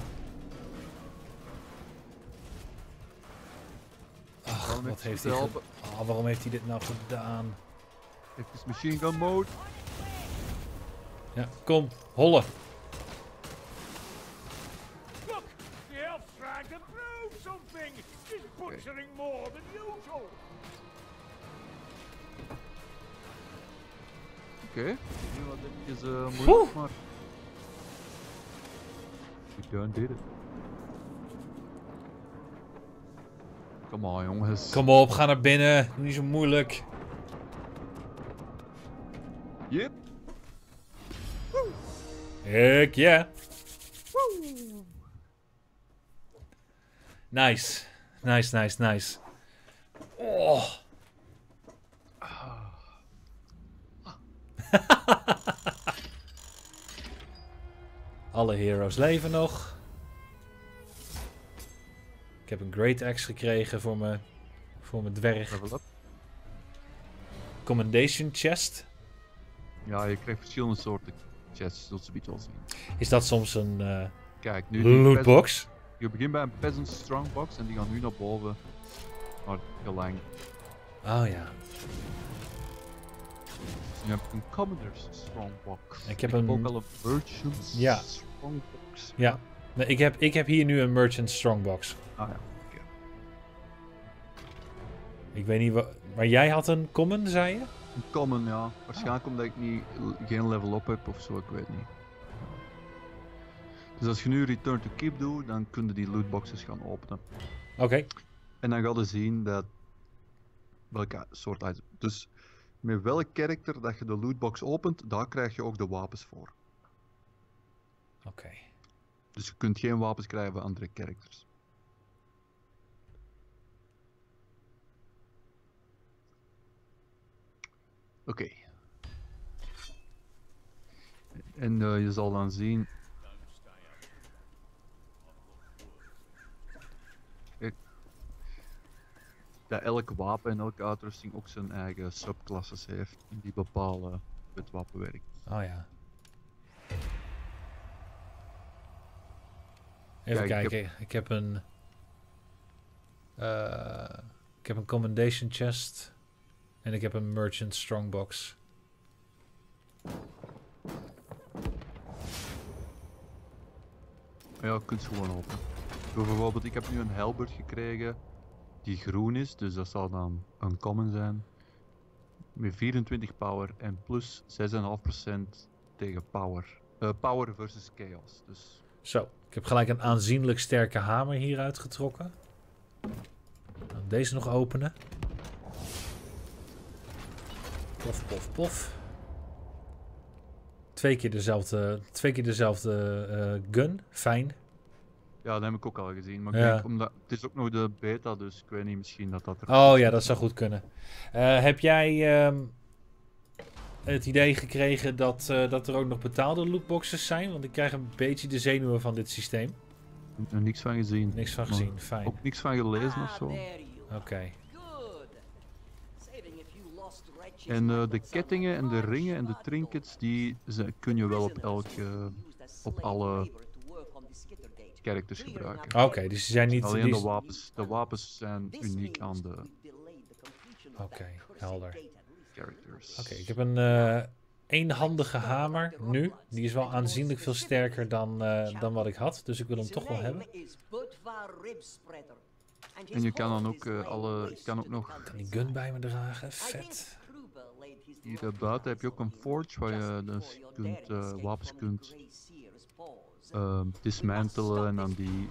Ach, wat heeft hij gedaan? Oh, waarom heeft hij dit nou gedaan? Even machine gun mode. Ja, kom, hollen. Look, the elf's trying to prove something. She's butchering more than usual. Oké, okay. Nu wat eventjes uh, moeilijk, Oeh. maar... We done did it. Kom on jongens. Kom op, ga naar binnen. Doe niet zo moeilijk. Yep. Heck yeah. Nice. Nice, nice, nice. Oh. Alle heroes leven nog. Ik heb een Great Axe gekregen voor mijn, voor mijn dwerg. Level up. Commendation chest. Ja, je krijgt verschillende soorten chests, zult ze een beetje wel zien. Is dat soms een uh, Kijk, nu die lootbox? Je begint bij een Peasant Strongbox en die gaan nu naar boven. Maar gelang. Oh ja. Dus je hebt een Commoner's Strongbox. Ik heb ik een... heb ook al een Merchant's ja. Strongbox. Ja. Nee, ik, heb, ik heb hier nu een Merchant Strongbox. Ah ja, oké. Okay. Ik weet niet wat... Maar jij had een common, zei je? Een common, ja. Waarschijnlijk omdat ik niet, geen level up heb of zo, ik weet niet. Dus als je nu Return to Keep doet, dan kunnen die lootboxes gaan openen. Oké. Okay. En dan ga je zien dat... welke soort item. Dus met welk karakter dat je de lootbox opent, daar krijg je ook de wapens voor. Oké. Okay. Dus je kunt geen wapens krijgen van andere characters. Oké. Okay. En uh, je zal dan zien... Kijk, dat elk wapen en elke uitrusting ook zijn eigen subclasses heeft die bepalen het wapenwerk. Oh ja. Even Kijk, kijken, ik heb... ik heb een Uh, ik heb een commendation chest. En ik heb een merchant strongbox. Ja, je kunt ze gewoon openen. Bijvoorbeeld, ik heb nu een halberd gekregen die groen is, dus dat zal dan een common zijn. Met vierentwintig power en plus zes komma vijf procent tegen power. Uh, power versus chaos. Dus. Zo, ik heb gelijk een aanzienlijk sterke hamer hieruit getrokken. Deze nog openen. Pof, pof, pof. Twee keer dezelfde, twee keer dezelfde uh, gun. Fijn. Ja, dat heb ik ook al gezien. Maar ik Ja. denk, omdat, het is ook nog de beta, dus ik weet niet, misschien dat dat er... Oh ja, dat zou goed kunnen. Uh, heb jij um, het idee gekregen dat, uh, dat er ook nog betaalde lootboxes zijn? Want ik krijg een beetje de zenuwen van dit systeem. Er niks van gezien. Niks van gezien, fijn. Ook niks van gelezen of zo. Oké. Okay. En uh, de kettingen en de ringen en de trinkets, die ze, kun je wel op elke, op alle characters gebruiken. Oké, okay, dus die zijn niet... Alleen die... de wapens, de wapens zijn uniek aan de... Oké, okay, helder. Characters. Oké, okay, ik heb een uh, eenhandige hamer nu. Die is wel aanzienlijk veel sterker dan, uh, dan wat ik had, dus ik wil hem toch wel hebben. En je kan dan ook uh, alle, je kan ook nog... Ik kan die gun bij me dragen, vet. Hier uh, buiten heb je ook een forge waar je dus kunt, uh, wapens kunt uh, dismantelen en dan die...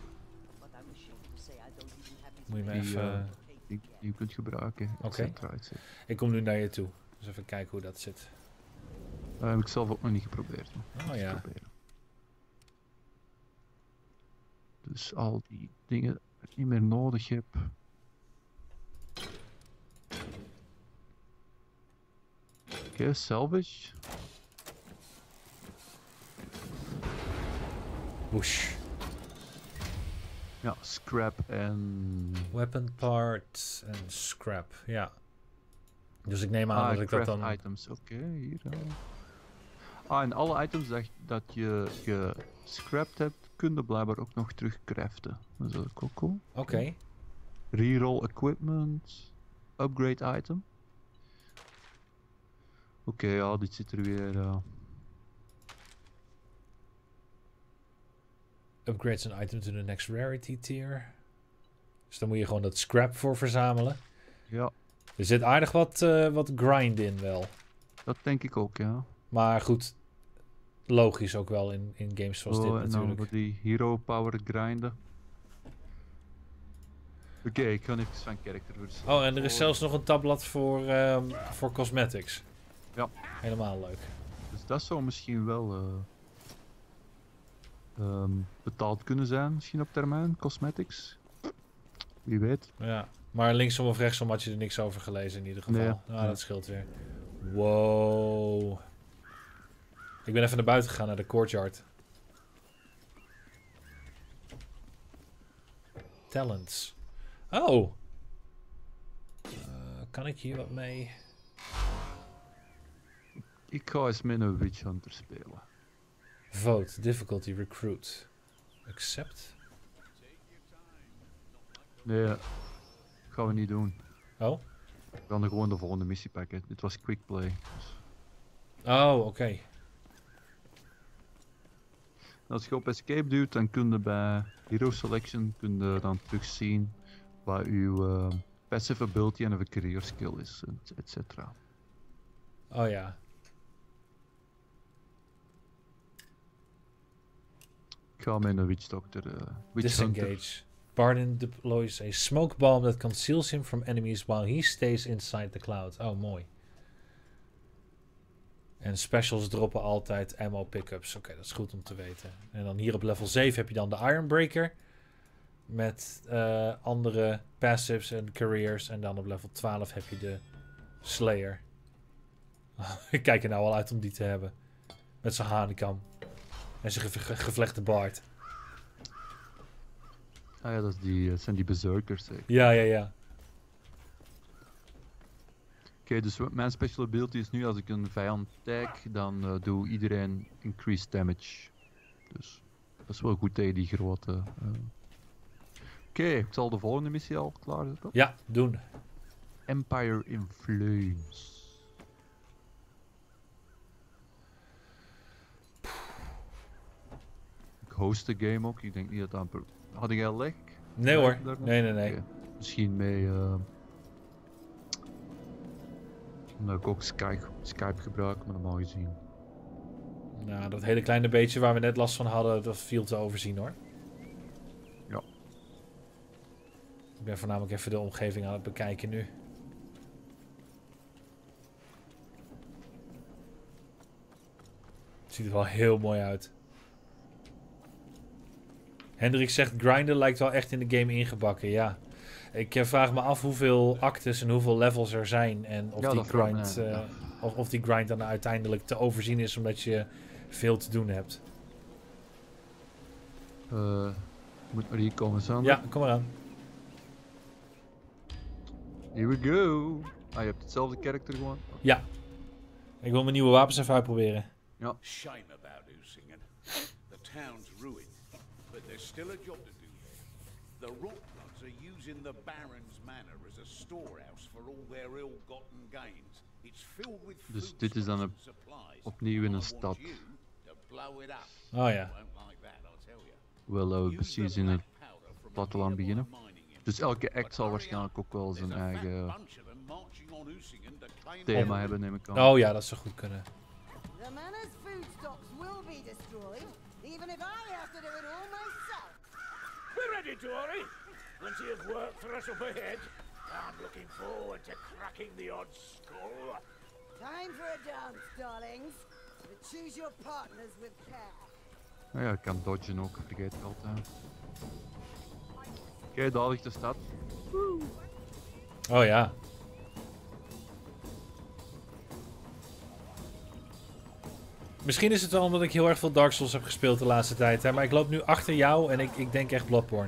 Moet je me die, even... uh, die, die je kunt gebruiken. Oké. Okay. Ik kom nu naar je toe, dus even kijken hoe dat zit. Dat heb ik zelf ook nog niet geprobeerd. Oh ja. Proberen. Dus al die dingen die ik niet meer nodig heb. Oké, okay, salvage. Whoosh. Ja, scrap en... Weapon parts en scrap, ja. Dus ik neem aan ah, dat ik dat dan... items, oké, okay, hier. Uh. Ah, en alle items dat, dat je gescrapt hebt, kun je blijkbaar ook nog terug craften. Dat is ook cool. Oké. Okay. Reroll equipment, upgrade item. Oké, okay, ja, dit zit er weer... Uh... Upgrades an item to the next rarity tier. Dus dan moet je gewoon dat scrap voor verzamelen. Ja. Er zit aardig wat, uh, wat grind in wel. Dat denk ik ook, ja. Maar goed, logisch ook wel in, in games zoals oh, dit en natuurlijk. Dan voor die hero power grinden. Oké, okay, ik ga even van character versen. Oh, en er is zelfs nog een tabblad voor, um, voor cosmetics. Ja. Helemaal leuk. Dus dat zou misschien wel uh, um, betaald kunnen zijn, misschien op termijn, cosmetics. Wie weet. Ja, maar linksom of rechtsom had je er niks over gelezen in ieder geval. Nee, nou, nee. Dat scheelt weer. Wow. Ik ben even naar buiten gegaan, naar de courtyard. Talents. Oh. Uh, kan ik hier wat mee? Ik ga eens met een Witch Hunter spelen. Vote, difficulty, recruit. Accept? Nee, dat gaan we niet doen. Oh? We gaan er gewoon de volgende missie pakken. Dit was quick play. Dus. Oh, oké. Okay. Als je op escape duwt, dan kun je bij hero selection kun je dan terugzien wat uw uh, passive ability en of een career skill is, et cetera. Oh ja. Ik ga met een witch doctor. Uh, witch Disengage. hunter. Bardin deploys a smoke bomb that conceals him from enemies while he stays inside the cloud. Oh, mooi. En specials droppen altijd ammo pickups. Oké, okay, dat is goed om te weten. En dan hier op level zeven heb je dan de Ironbreaker. Met uh, andere passives en careers. En dan op level twaalf heb je de Slayer. Ik kijk er nou al uit om die te hebben. Met zijn hanenkam. En zijn ge ge gevlechte baard. Ah ja, dat is die, uh, zijn die berserkers. Zeg. Ja, ja, ja. Oké, okay, dus mijn special ability is nu als ik een vijand tag, dan uh, doe iedereen increased damage. Dus dat is wel goed tegen die grote uh, okay, ik zal de volgende missie al klaarzetten. Ja, doen. Empire in Flames. Ik host de game ook, ik denk niet dat dat een pro- had jij al lek? Nee hoor. Daar nog? Nee, nee, nee. Oké. Misschien mee... Uh... omdat ik ook Skype, Skype gebruik, maar normaal gezien. Nou, dat hele kleine beetje waar we net last van hadden, dat viel te overzien hoor. Ja. Ik ben voornamelijk even de omgeving aan het bekijken nu. Het ziet er wel heel mooi uit. Hendrik zegt grinden lijkt wel echt in de game ingebakken, ja. Ik eh, vraag me af hoeveel actes en hoeveel levels er zijn. En of, Ja, die, dat vraag ik me, grind, ja. eh, of, of die grind dan uiteindelijk te overzien is omdat je veel te doen hebt. Uh, moet maar hier komen, Sander. Ja, kom maar aan. Here we go. Ah, je hebt hetzelfde karakter gewoon. Ja. Ik wil mijn nieuwe wapens even uitproberen. Ja. Shame about Usingen. The town's ruined, but there's still a job to do here. The Rockbloods are using the Baron's Manor as a storehouse for all their ill-gotten gains. It's filled with Dus dit is dan een- foodstuffs and supplies. opnieuw in een I want stad. you to blow it up. Oh ja. Won't like that, I'll tell you. Wel, uh, Use precies the in het black powder from a platteland nearby beginnen. mining area. Dus elke act But zal hurry waarschijnlijk up. ook wel zijn There's a fat eigen bunch of them marching on Usingen to claim thema their hebben, neem ik aan. Oh ja, dat zou goed kunnen. The manor's food stocks will be destroyed, even if I have to do it all myself. We're ready, Dory. Plenty of work for us up ahead. I'm looking forward to cracking the odd skull. Time for a dance, darlings. But choose your partners with care. Nou ja, ik kan dodgen ook, vergeet ik altijd. Oké, daar ligt de stad. Oh ja. Misschien is het wel omdat ik heel erg veel Dark Souls heb gespeeld de laatste tijd. Hè? Maar ik loop nu achter jou en ik, ik denk echt Bloodborne.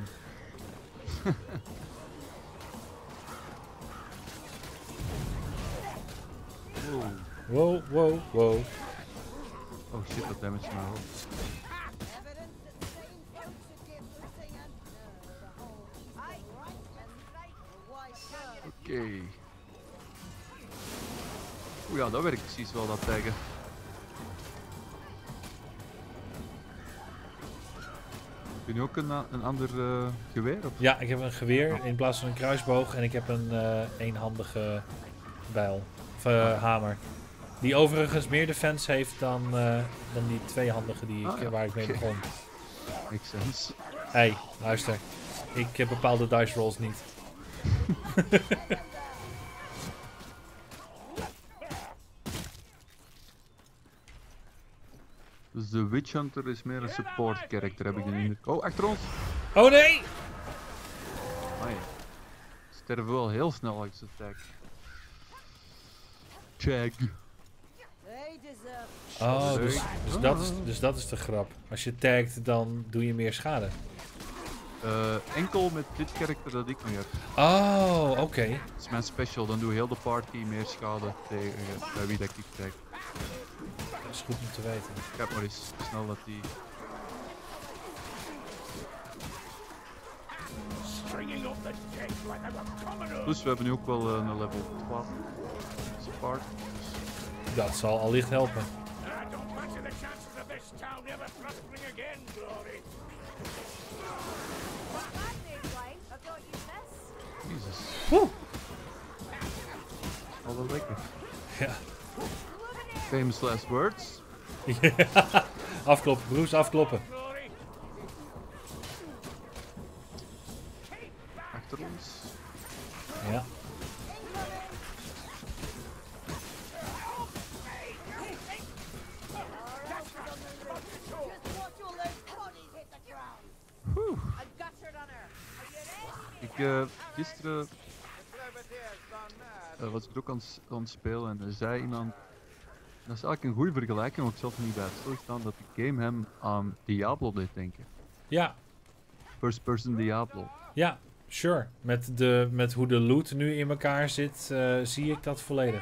Wow. Wow, wow, wow. Oh shit, dat damage nou. Evidence that the same folk should give Usingen no, the whole Aye, right and right, the white girl. Oké. Oeh ja, dat werkt precies wel, dat taggen. Kun je ook een, a- een ander uh, geweer? Of? Ja, ik heb een geweer in plaats van een kruisboog en ik heb een uh, eenhandige bijl. Of uh, hamer. Die overigens meer defense heeft dan, uh, dan die tweehandige die ik, Ah, ja. waar ik mee Oké. begon. Makes sense. Hé, hey, luister. Ik heb bepaalde dice rolls niet. Dus de Witch Hunter is meer een support character, heb ik de indruk. Oh, achter ons! Oh nee! Ah ja. Sterven wel heel snel uit zijn attack. Check. They deserve Oh, dus, dus, dat is, Ah. dus dat is de grap. Als je tagt, dan doe je meer schade. Uh, enkel met dit karakter dat ik nu heb. Oh, oké. Dat is mijn special, dan doe heel de party meer schade tegen uh, bij wie dat ik tag. Dat is goed om te weten. Kijk maar eens snel dat die... Stringing up the dead like I'm a commoner. Plus we hebben nu ook wel uh, een level twaalf support. Dat zal allicht helpen. I don't fancy the chances of this town ever prospering again, Glory. What that did, right? I thought you miss. Jezus. Woe! Al wel lekker. Ja. Famous last words. Ja. Afkloppen, broers, afkloppen. Glory. Achter ons. Ja. Just watch all those bodies hit the ground. Whew. I guttered on her. Are you ready? Ik, uh, gisteren uh, was ik ook aan, het- aan het spelen en er zei iemand... Dat is eigenlijk een goede vergelijking, ook zelf niet bij het stilstaan, dat de game hem aan Diablo deed denken. Ja, First person Diablo. ja, sure. Met, de, met hoe de loot nu in elkaar zit, uh, zie ik dat volledig.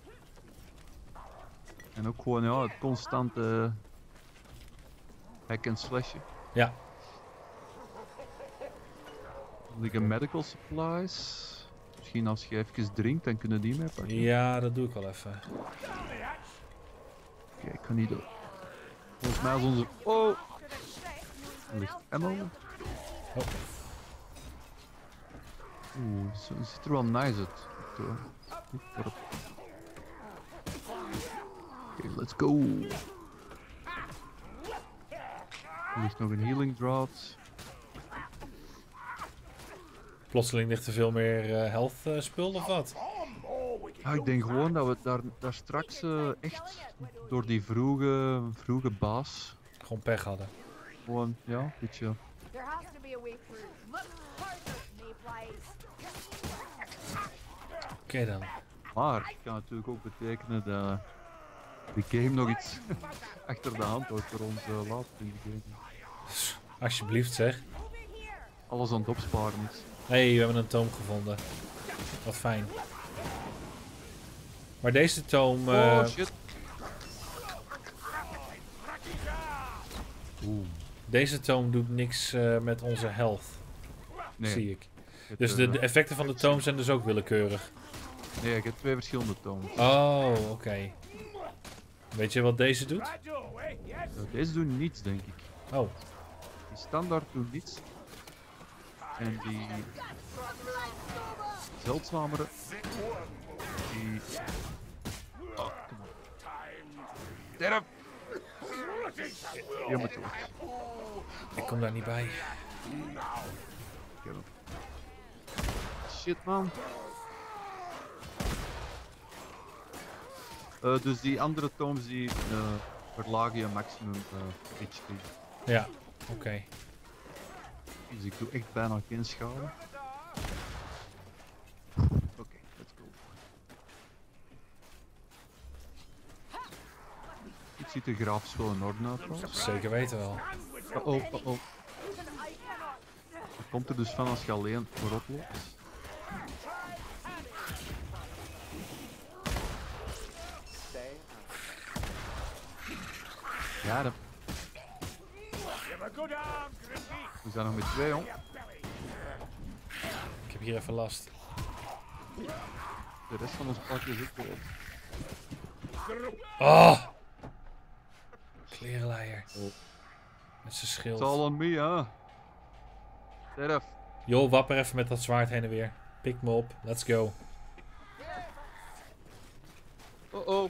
En ook gewoon ja, het constante hack and slashen. Ja. liggen medical supplies. Misschien als je even drinkt, dan kunnen die mee pakken. Ja, dat doe ik al even. Oké, ik kan niet door. Volgens mij is onze... Oh! Er ligt ammo. Oh. Oeh, zo- het ziet er wel nice uit. Victor. Goed erop. Oké, let's go. Er ligt nog een healing draught. Plotseling ligt er veel meer uh, health uh, spul of wat? Ja, ik denk gewoon dat we daar, daar straks uh, echt door die vroege, vroege baas Gewoon pech hadden. gewoon, ja, een beetje. There has to be a way through. Look harder, Mayflies. Oké okay, dan. Maar het kan natuurlijk ook betekenen dat de game nog iets achter de hand houdt voor ons uh, later in de game. Alsjeblieft zeg. Alles aan het opsparen is. Hé, hey, we hebben een toom gevonden. Wat fijn. Maar deze toom... Uh... Oh shit. Oeh. Deze toom doet niks uh, met onze health. Nee. Zie ik. Het, Dus de, uh, de effecten van de toom zijn dus ook willekeurig. Nee, ik heb twee verschillende toons. Oh, oké. Okay. Weet je wat deze doet? Uh, deze doen niets, denk ik. Oh. Die standaard doen niets. En die zeldzamere, die... Oh, kom op. Sterf! Je moet door. Ik kom daar niet bij. Ik heb hem. Shit, man. Uh, dus die andere toons die uh, verlagen je maximum uh, H P. Ja, oké. Okay. Dus ik doe echt bijna geen schade. Oké, okay, let's go. Het ziet er grafisch wel in orde uit trouwens. Zeker weten wel. Oh, oh, oh, oh. Dat komt er dus van als je alleen voorop loopt. Ja, dat... We zijn nog met twee, hoor. Ik heb hier even last. De rest van ons pakje is ook wel op. Oh! Klerenleier. Oh. Met zijn It's schild. all on me, hè. Sterf. Joh, wapper even met dat zwaard heen en weer. Pik me op. Let's go. Oh oh.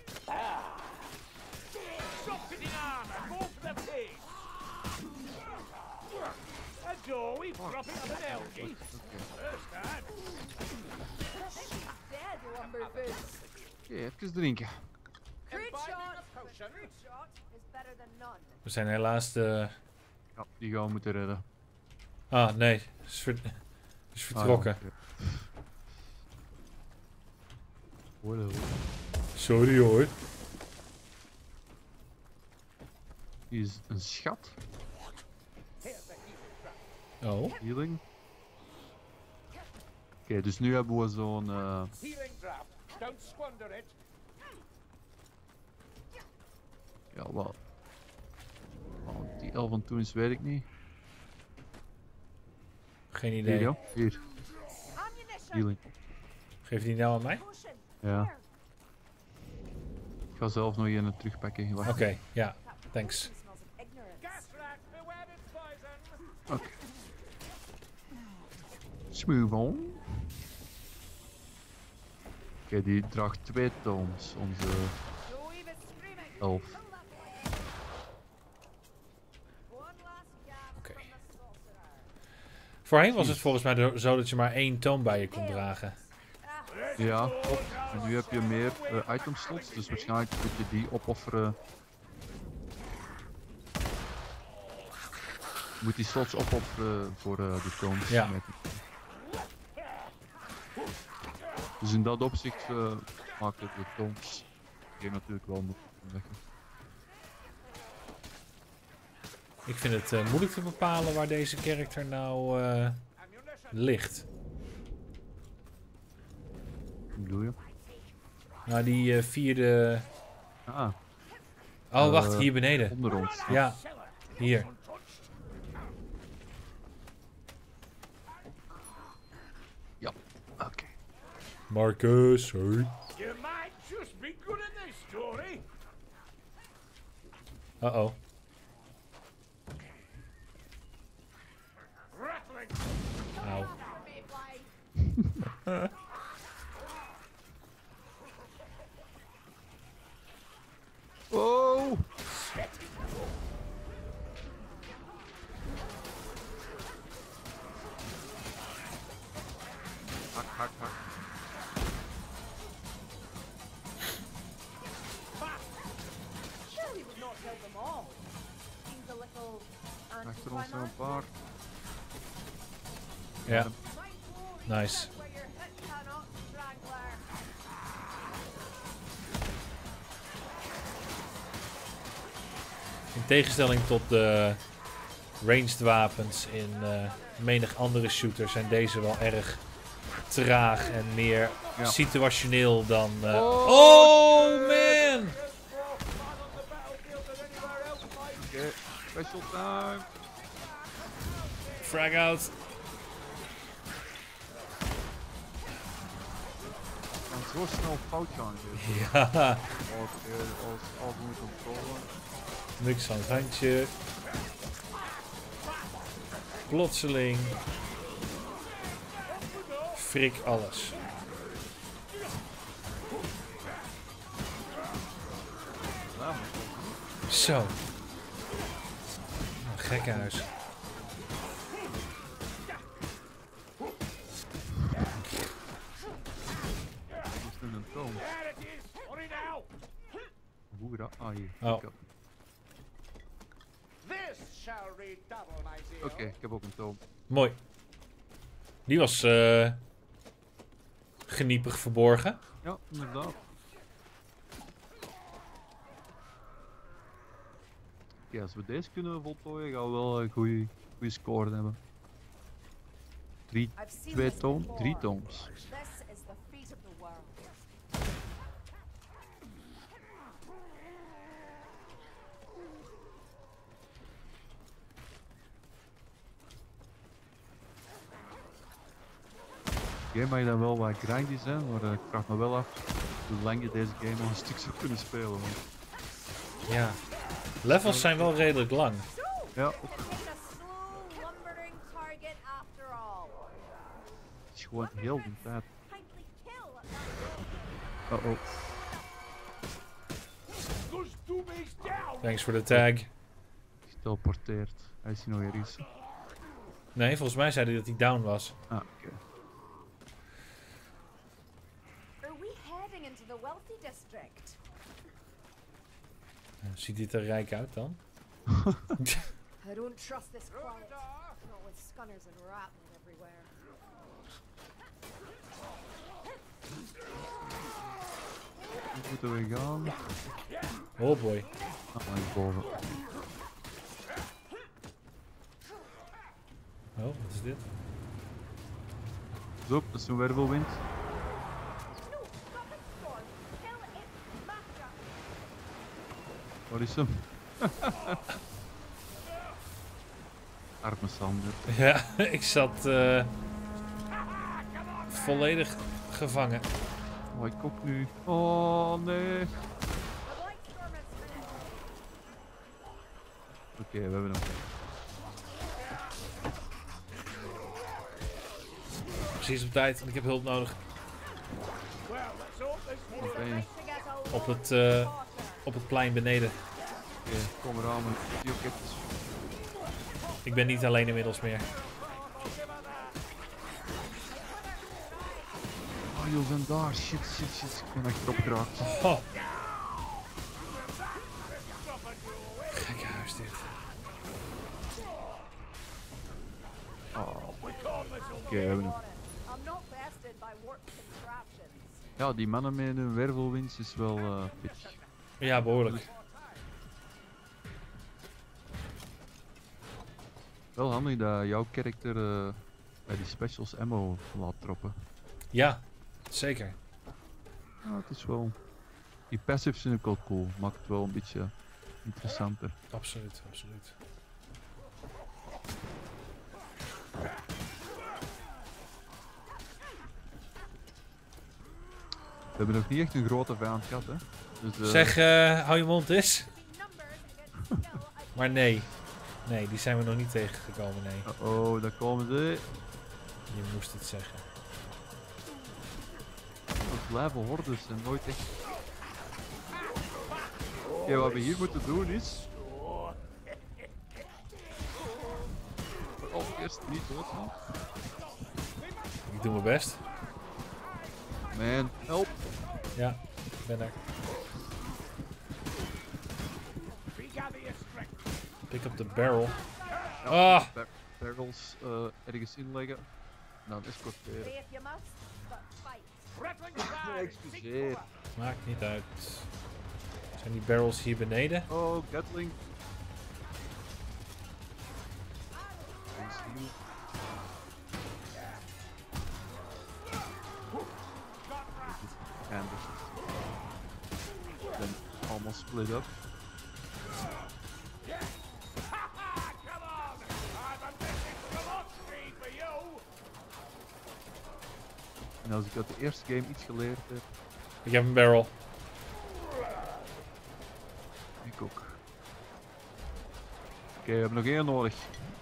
Oké, okay, even drinken. We zijn helaas de... Ja, die gaan we moeten redden. Ah, nee. Is, ver... is vertrokken. Ah, ja, okay. Hoor, hoor. Sorry hoor. Hier is een schat. Oh. Healing. Oké, okay, dus nu hebben we zo'n... Uh... Ja, wat? Oh, die elf van toen is, weet ik niet. Geen idee. Hier, ja. Hier. Healing. Geef die nou aan mij? Ja. Ik ga zelf nog een terugpakken. Oké, okay, ja. Thanks. Oké. Okay. Smooth on. Oké, okay, die draagt twee toons, onze elf. Oké. Okay. Voorheen was het volgens mij zo dat je maar één toon bij je kon dragen. Ja, klopt. En nu heb je meer uh, item slots, dus waarschijnlijk moet je die opofferen. Je moet die slots opofferen voor uh, de toons. Ja. Dus in dat opzicht uh, maakt het de toons game natuurlijk wel moeilijk. Ik vind het uh, moeilijk te bepalen waar deze character nou uh, ligt. Hoe bedoel je? Nou, die uh, vierde... Ah. Oh, uh, wacht, hier beneden. Onder ons. Ja, hier. Marcus, hey. You might just be good at this story. Uh-oh. Rattling. Auw. Oh! Hak, hak, hak. Surely would not kill them all. Seems a little Achter ons nog een anticlimactic. paar. Ja, Might blow nice. where your hit cannot strangler. In tegenstelling tot de ranged wapens in uh, menig andere shooter zijn deze wel erg traag en meer Ja. situationeel dan... Uh... Oh, Oh, man! Oké, special time. Frag out. Kan zo snel fout gaan. Dit. Ja, Oké, alles, alles onder controle. niks aan het handje. Plotseling. Frik alles. Ja, maar Zo. Een gekkenhuis. is nu een toon. There it is. Hurry now. Hoe dat? Ah, hier. Oh. Ik heb- This shall redouble my zeal. Oké, ik heb ook een toon. Mooi. Die was eh geniepig verborgen. Ja, inderdaad. Oké, als we deze kunnen voltooien, gaan we wel een goede score hebben. Drie, I've seen twee this toon, before. drie toons. This is the fate of the world. Game mag je dan wel wat grindy zijn, maar uh, ik vraag me wel af hoe lang je deze game nog een stuk zou kunnen spelen. Want, Ja. Levels zijn wel redelijk lang. So, ja, it is a slow lumbering target after all. het is gewoon heel de tijd. Kindly kill. Uh oh. Those doomies down. Thanks voor de tag. Geteleporteerd. Hij is hier nog ergens. Nee, volgens mij zei hij dat hij down was. Ah, oké. Are we heading into the wealthy district? Uh, Ziet dit er rijk uit dan? I don't trust this quiet. Not with scunners and rattling everywhere. Hoe moeten we gaan? Oh boy. Ah, hier boven. Oh, wat is dit? Zo, dat is een wervelwind. No, stop it, Storm. Kill its master. Waar is hem? Arme Sander. Ja, ik zat eh, volledig gevangen. Oh, ik ook nu. Oh nee. The Blight Storm is finished. Oké, we hebben hem. Precies op tijd, want ik heb hulp nodig. Well, let's hope this Oké, Nice to get a Op load het, of eh, water. op het plein beneden. oké, kom eraan met joketjes. Ik ben niet alleen inmiddels meer. Oh, jullie zijn daar. Shit, shit, shit. Ik ben echt erop geraakt. Oh. Gekke huis dit. Oh. Oké, we hebben hem. I'm not bested by warped contraptions. Ja, die mannen met een wervelwind is wel uh, pitch. Ja, behoorlijk. Wel handig dat jouw karakter uh, bij die specials ammo laat droppen. Ja, zeker. Ja, het is wel... Die passives vind ik wel cool. Maakt het wel een beetje interessanter. Absoluut, absoluut. We hebben nog niet echt een grote vijand gehad, hè. Dus, uh... Zeg, uh, hou je mond eens. Numbers against skill. Maar nee. Nee, die zijn we nog niet tegengekomen, nee. Uh oh, daar komen ze. Je moest het zeggen. Dat blijven hordes en nooit echt... Oké, okay, wat we hier moeten doen is... Vooral eerst niet doodgaan. Ik doe mijn best. Man, help! Ja, ik ben er. Pick up the barrel. Ja, Ah! bar barrels uh, ergens inleggen. Nou, escorteren. Say if you must, but fight. Excuseer. Maakt niet uit. Zijn die barrels hier beneden? Oh, Gatling. Thanks to you. And then almost split up. En als ik uit de eerste game iets geleerd heb... Ik heb een barrel. Ik ook. Oké, okay, we hebben nog één nodig.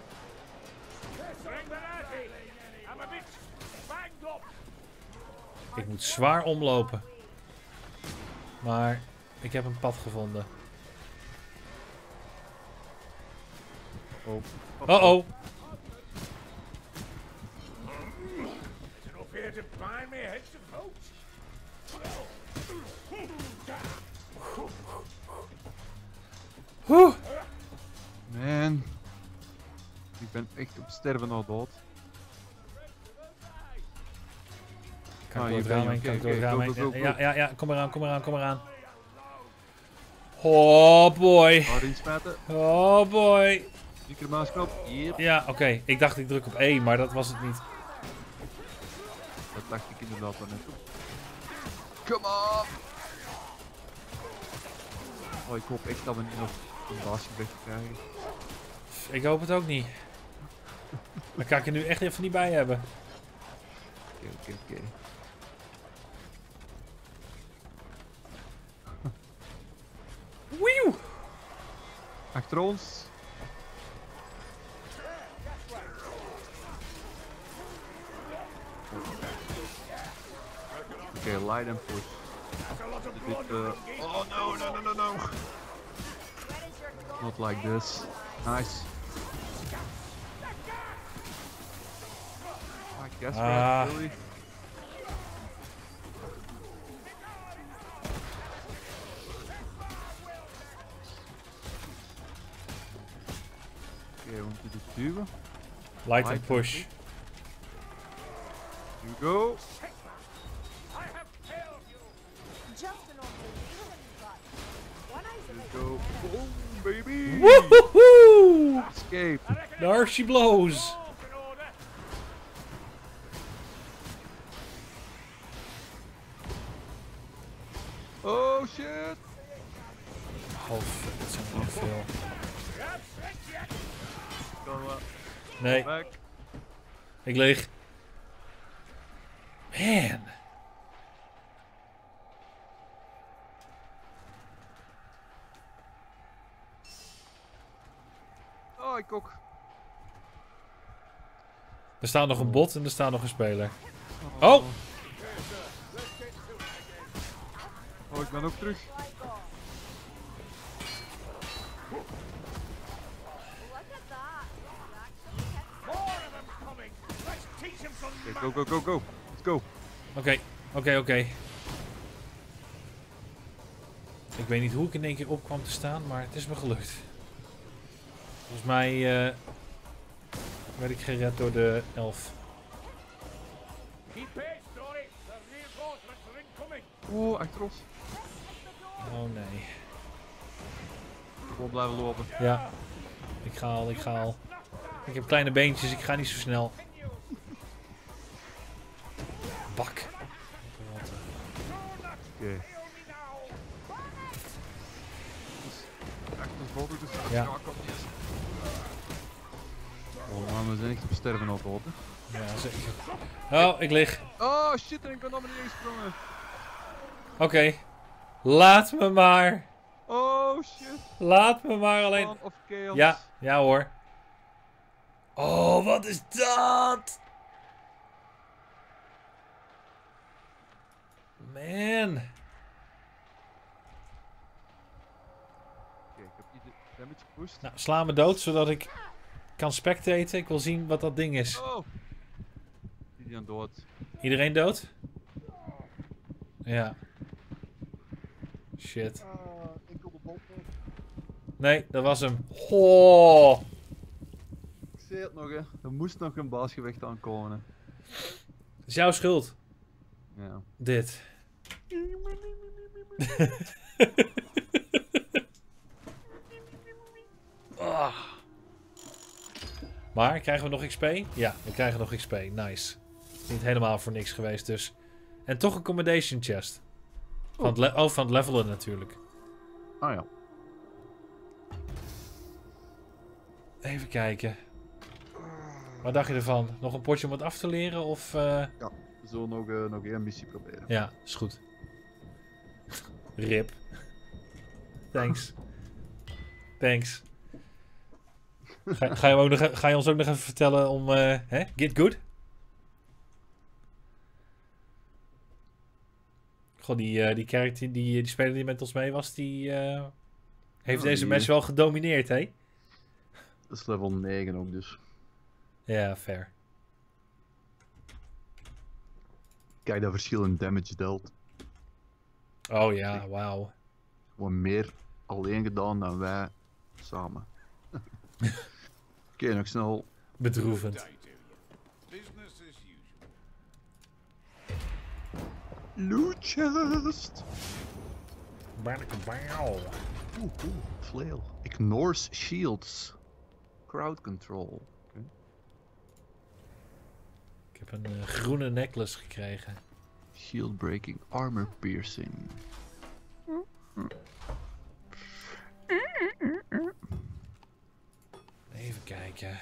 Ik moet zwaar omlopen. Maar ik heb een pad gevonden. Oh. Oh oh. Oeh. Man. Ik ben echt op sterven na dood. Kan Ah, ik door het hier ben raam je. heen? Kan ik Oké, door het raam oké, go, go, heen? go, Ja, ja, ja. Kom eraan, kom eraan, kom eraan. Oh boy. Waarin smijten? Oh boy. Linkermuisknop. Hier. Ja, oké. Okay. Ik dacht ik druk op E, maar dat was het niet. Dat dacht ik inderdaad wel net. Come on! Oh, ik hoop echt dat we niet nog een baasgevecht krijgen. Ik hoop het ook niet. Dan kan ik er nu echt even niet bij hebben. Oké, oké, oké. Wieuw! Achter ons. Oké, okay, light and push. Dit, uh... Oh no, no, no, no, no. Not like this. Nice. I guess Ah. right, really. Oké, okay, we moeten dit duwen. Light and Light push. Here we go. Here we go. Boom, baby. Woehoehoe! Escape. There she blows. Oh shit. Oh, fuck, dat zijn er nog veel. Come on. Nee, Back. ik lig. Man. Oh, ik ook. Er staat nog een bot en er staat nog een speler. Oh! Oh, ik ben ook terug. Okay, go, go, go, go. Let's go. Oké, oké, oké. Ik weet niet hoe ik in één keer op kwam te staan, maar het is me gelukt. Volgens mij uh, werd ik gered door de elf. Oeh, achter ons. Oh nee. Gewoon blijven lopen. Ja, ik ga al, ik ga al. Ik heb kleine beentjes, ik ga niet zo snel. Bak. Oké. Okay. Achter ons boven, dus Ja. kom eens. Oh man, we zijn echt op sterven al dood, hè. Ja, zeker. Oh, ik lig. Oh shit, en ik ben naar beneden gesprongen. Oké. Laat me maar. Oh shit. Laat me maar alleen. Man of chaos. Ja, ja hoor. Oh, wat is dat? Man. Oké, ik heb ieder damage gepusht. Nou, sla me dood, zodat ik kan spectaten. Ik wil zien wat dat ding is. Oh. Iedereen dood. Iedereen dood? Ja. Shit. ik wil de bal op. Nee, dat was hem. Oh. Ik zei het nog, hè. Er moest nog een baasgevecht aankomen. Hè. Het is jouw schuld. Ja. Dit. Ah. Maar, krijgen we nog X P? Ja, we krijgen nog X P. Nice. Niet helemaal voor niks geweest dus. En toch een accommodation chest. Van het, le- oh, van het levelen natuurlijk. Ah ja. Even kijken. Wat dacht je ervan? Nog een potje om het af te leren? Of, uh... Ja, we zullen nog, uh, nog één missie proberen. Ja, is goed. Rip. Thanks. Thanks. Ga, ga, je ook nog, ga je ons ook nog even vertellen om... Uh, hè? Get good? Goh, die, uh, die character, die, die speler die met ons mee was, die uh, heeft oh, deze die... match wel gedomineerd, hè? Dat is level negen ook dus. Ja, fair. Kijk dat verschil in damage dealt. Oh ja, wauw. Gewoon meer alleen gedaan dan wij samen. Oké, okay, nog snel. Bedroevend. Business as usual. Loot chest. Wauw. Oeh, oeh, flail. Ignores shields. Crowd control. Okay. Ik heb een uh, groene necklace gekregen. Shield breaking, armor piercing. Even kijken.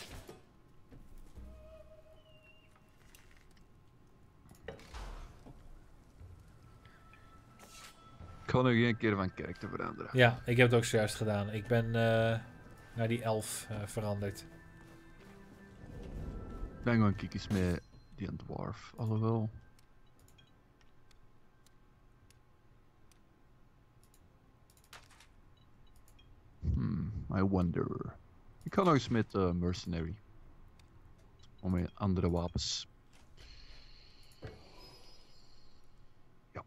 Ik ga nog één keer van karakter veranderen. Ja, ik heb het ook zojuist gedaan. Ik ben uh, naar die elf uh, veranderd. Ik ben gewoon kiekjes met die dwarf, alhoewel. Hmm, I wonder. Ik ga nog eens met uh, mercenary. Om met andere wapens. Ja.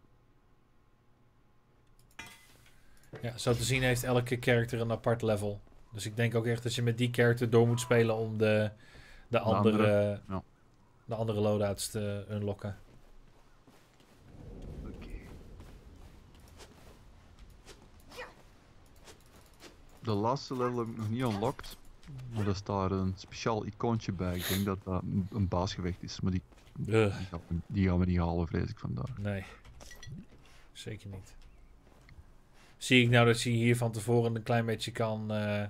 Ja, zo te zien heeft elke character een apart level. Dus ik denk ook echt dat je met die character door moet spelen om de, de, andere, andere, ja. de andere loadouts te unlocken. Oké. Okay. De laatste level heb ik nog niet unlocked. Maar daar staat een speciaal icoontje bij. Ik denk dat dat een, een baasgevecht is. Maar die, die, gaan we, die gaan we niet halen, vrees ik vandaag. Nee. Zeker niet. Zie ik nou dat je hier van tevoren een klein beetje kan uh, uh,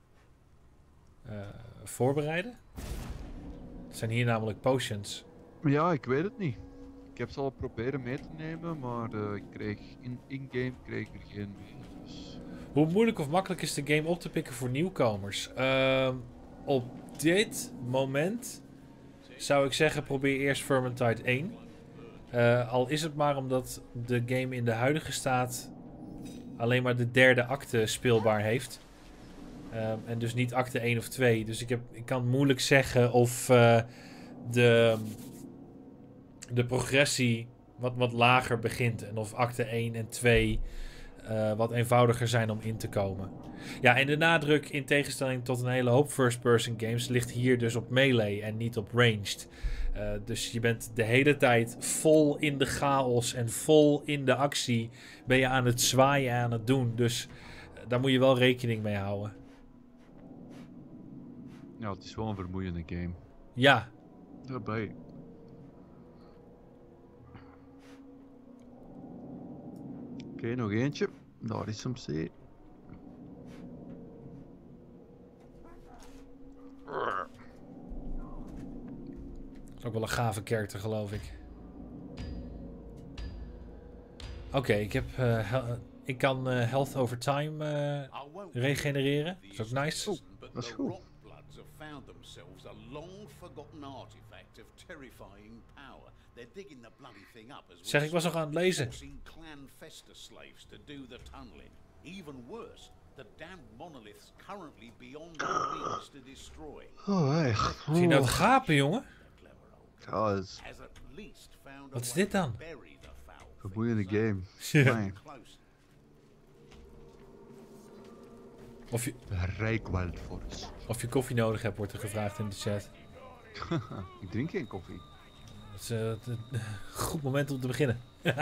voorbereiden? Het zijn hier namelijk potions. Ja, ik weet het niet. Ik heb ze al proberen mee te nemen, maar uh, ik kreeg in in-game kreeg ik er geen mee. Dus... Hoe moeilijk of makkelijk is de game op te pikken voor nieuwkomers? Uh, op dit moment zou ik zeggen probeer eerst Vermintide één. Uh, al is het maar omdat de game in de huidige staat alleen maar de derde acte speelbaar heeft. Uh, en dus niet acte één of twee. Dus ik, heb, ik kan moeilijk zeggen of uh, de, de progressie wat, wat lager begint. En of acte één en twee uh, wat eenvoudiger zijn om in te komen. Ja, en de nadruk in tegenstelling tot een hele hoop first-person games ligt hier dus op melee en niet op ranged. Uh, dus je bent de hele tijd vol in de chaos en vol in de actie ben je aan het zwaaien, aan het doen. Dus uh, daar moet je wel rekening mee houden. Ja, het is wel een vermoeiende game. Ja. Daarbij. Oké, okay, nog eentje. Daar is hem C. Dat is ook wel een gave character, geloof ik. Oké, ik heb... eh, hel- ik kan eh, health over time eh, I won't regenereren. Dat is ook nice. But dat is the goed. Rockbloods have found themselves a long-forgotten artifact of terrifying power. They're digging the bloody thing up as we Zeg, ik was nog aan het lezen. forcing Clan Festa slaves to do the tunneling. Even worse, the damned monolith's currently beyond our means to destroy. Oh, echt. Zie je nou te gapen, jongen? Clever old Ja, dat is has at least found a Wat is way dit dan? to bury the foul een thing. boeiende game. Ja. Man, Close. Of je, de Rijkwaldforce. of je koffie nodig hebt, wordt er gevraagd in de chat. Ik drink geen koffie. Dat is eh, het- een goed moment om te beginnen.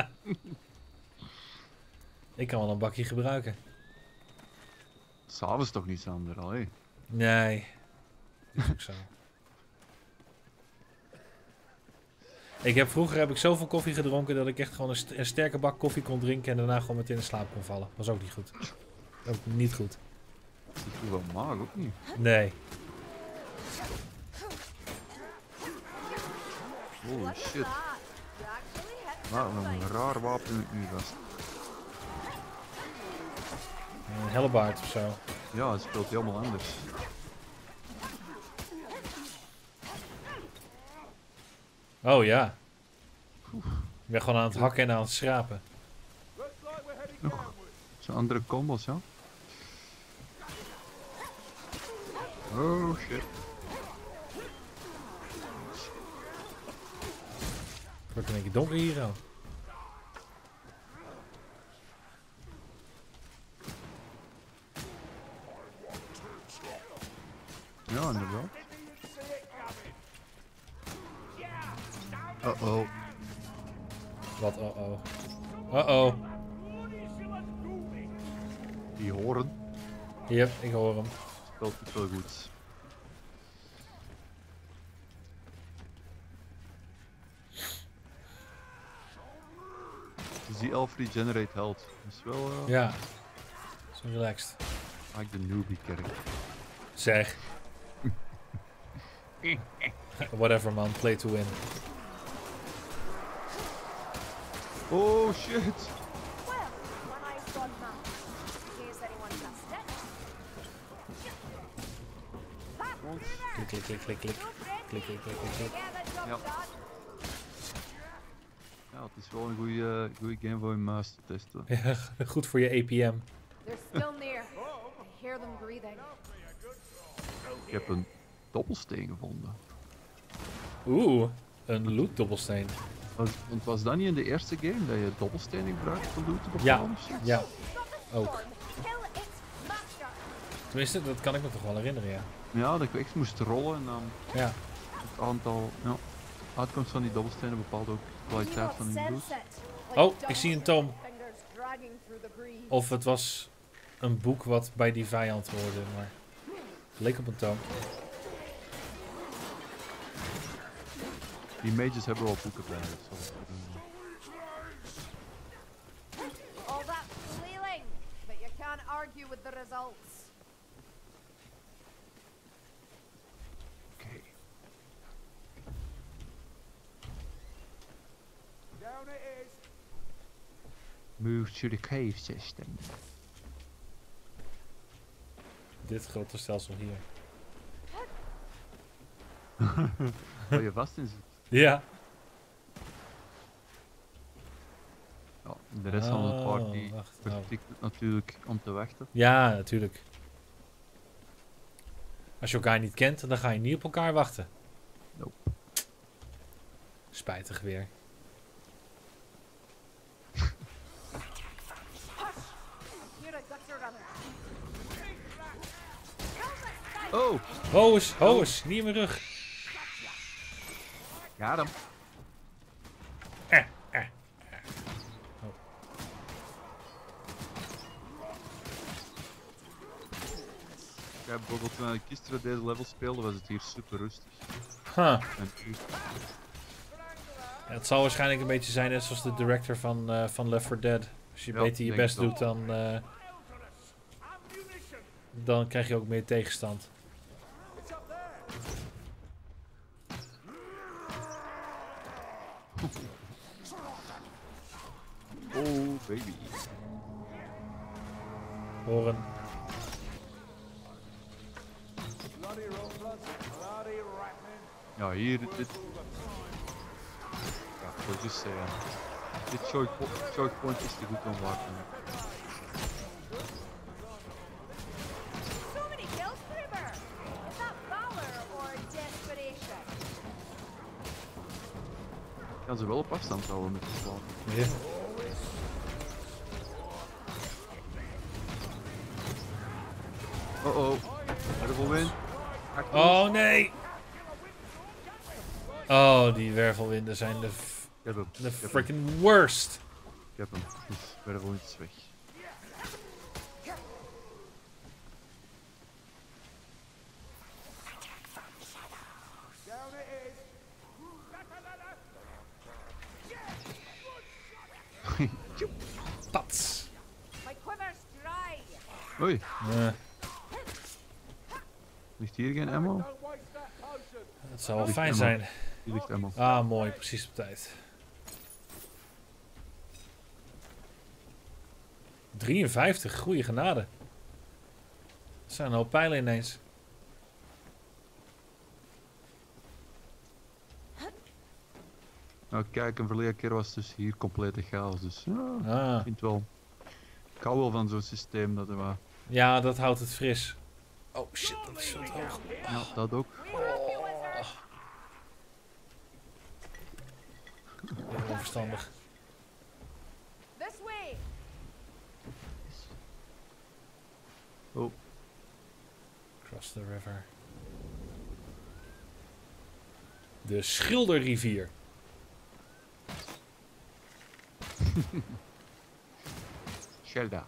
Ik kan wel een bakje gebruiken. S'avonds toch niet, Sander? Allee. Nee. Dat is ook zo. Ik heb, vroeger heb ik zoveel koffie gedronken dat ik echt gewoon een, st- een sterke bak koffie kon drinken en daarna gewoon meteen in slaap kon vallen. Was ook niet goed. Ook niet goed. Dat is goed wel maag, ook niet. Nee. Holy Look at shit. that. You actually hit Wat een something. raar wapen heb ik nu vast. Een hellebaard of zo. Ja, het speelt helemaal anders. Oh ja. Ik ben gewoon aan het hakken en aan het schrapen. Zo'n andere combos, ja. Oh shit. Het wordt in één keer donker hier al. Ja, inderdaad. Uh oh. Wat oh oh. Oh oh. Die horen Yep, ik hoor hem. speelt niet veel goeds. Dus die elf regenerate health. Dat is wel uh, Ja. Zo relaxed. eigenlijk de newbie kerk. Zeg. Whatever man, play to win. Oh shit. Well, when I've done that, in case anyone missed it. Ha! Klik, klik, klik, klik, klik. Klik, klik, klik, klik, klik. Get the job Ja. done. Ja, het is wel een goede goede game voor je muis te testen. Ja, goed voor je A P M. They're still near. I hear them breathing. Ik heb een dobbelsteen gevonden. Oeh, een loot dobbelsteen. Was, want was dat niet in de eerste game dat je dobbelstenen gebruikt om loot te bepalen? Ja, of zoiets? ja. Stop the Ook. storm. Kill its master. Tenminste, dat kan ik me toch wel herinneren, ja. Ja, dat ik echt moest rollen en dan Ja. het aantal, ja, uitkomst van die dobbelstenen bepaalt ook de kwaliteit van die loot. Oh, ik zie een toom. Fingers dragging through the breeze. Of het was een boek wat bij die vijand hoorde, maar het leek op een toom. Die mages hebben wel boeken bij. Dus dat- All that flailing, but you can't argue with the results. Oké. Move to the cave system. Dit grote stelsel hier. Waar je vast in zit. Ja. Ja, de rest van de Oh, party wacht, oh. vertikt het natuurlijk om te wachten. Ja, natuurlijk. Als je elkaar niet kent, dan ga je niet op elkaar wachten. Nope. Spijtig weer. You're a gutter runner. Oh! Ho eens, ho eens, niet in mijn rug. Ja dan. Eh, eh. Ja, bijvoorbeeld toen ik gisteren deze level speelde was het hier super rustig. Huh. En nu- Ja, het zal waarschijnlijk een beetje zijn net zoals de director van, eh, van Left four Dead. Als je Ja, beter je denk best ik wel. doet, dan, eh, dan krijg je ook meer tegenstand. Oh, baby. Horen. Ja, hier, dit... Ja, ik wil just zeggen. Dit choke, po choke point is te goed om waar te maken. So many kills, Kraber! Is that valor or desperation? Ik kan ze wel op afstand houden met de slag. Ja. Oh oh, wervelwind. Oh nee! Oh, die wervelwinden zijn de, f- Ik heb hem. de Ik heb hem. freaking worst. Ik heb hem. Dus wervelwind is weg. Pats. My quiver's dry. Oei, Eh, ligt hier geen ammo? dat zou wel Ligt fijn ammo. zijn. Hier ligt ammo. Ah, mooi. Precies op tijd. drieënvijftig, goede genade. Dat zijn een hoop pijlen ineens. Nou kijk, een verleden keer was dus hier complete chaos. Dus ja, Ah. ik vind wel. Ik hou wel van zo'n systeem dat er wat. Ja, dat houdt het fris. Oh shit, dat is zo te hoog. Ja, dat ook. We help you, wizard. Heel onverstandig. This way. Oh, Cross the river. De Schilderrivier. Shelda.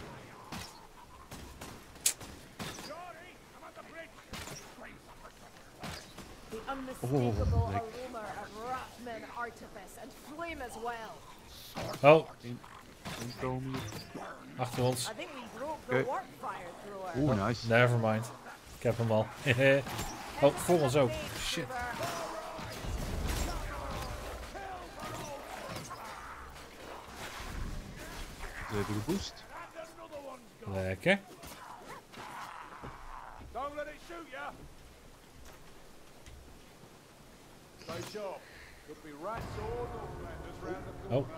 The unmistakable Oh, lekker. aroma of Rathman artifice and flame as well. Oh, Eén komen hier. achter ons. I think we broke the Okay. warp fire thrower. Oeh, nice. Never mind. Ik heb hem al. Oh, voor ons ook. Shit. Ze hebben geboost. Lekker. Don't let it shoot ya! Stay sharp. Could be rats or Northlanders round the Oh,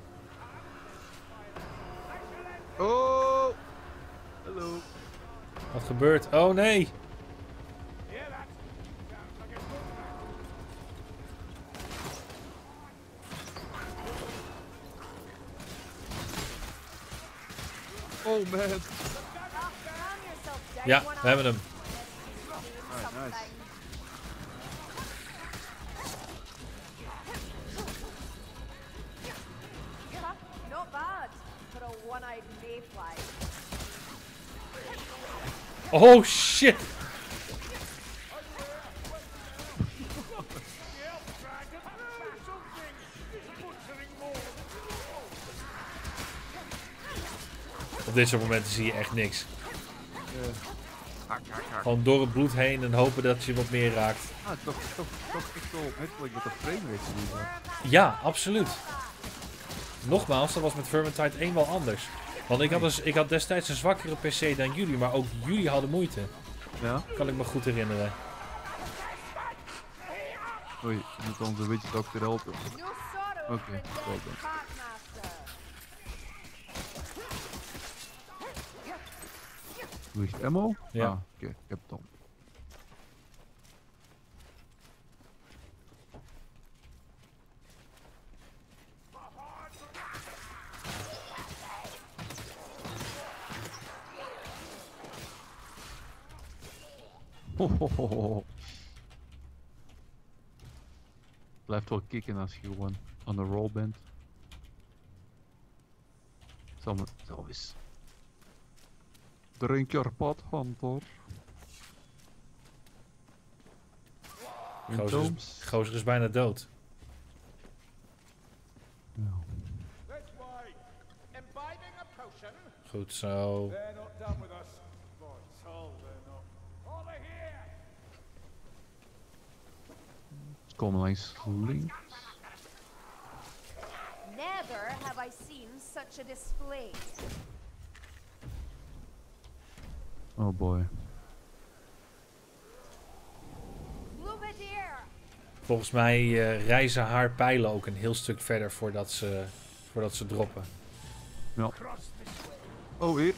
Oh! Hallo. wat gebeurt? Oh nee. Hear that? Sounds like it's Oh man. Calm yourself down, Ja, one we hebben hem. Ah, nice. Not bad for a one-eyed mayfly. Oh shit. Op dit soort momenten zie je echt niks. Hak, hak, hak. Gewoon door het bloed heen en hopen dat je wat meer raakt. Ah, toch, toch, toch echt wel opmerkelijk dat de frame rate niet was. Ja, absoluut. Nogmaals, dat was met Vermintide één wel anders. Want ik had, dus, ik had destijds een zwakkere P C dan jullie, maar ook jullie hadden moeite. Ja? Kan ik me goed herinneren. Oei, je moet onze witch doctor helpen. No sorrow Okay, for well dead done. Packmaster. Ligt ammo? Ja. Ah, oké, ik heb het dan. Ho, ho, ho, ho. Blijft wel kicken als je gewoon on the roll bent. Zal me zo eens. Drink your pot, Hunter. Gozer is, gozer is bijna dood. Ja. This way. Imbibing a potion? Goed zo. They're not done with us. By soul, they're not. Over here! Ze komen langs links. Never have I seen such a display. Oh boy. Lumadier! Volgens mij uh, reizen haar pijlen ook een heel stuk verder voordat ze, voordat ze droppen. Ja. Oh, hier.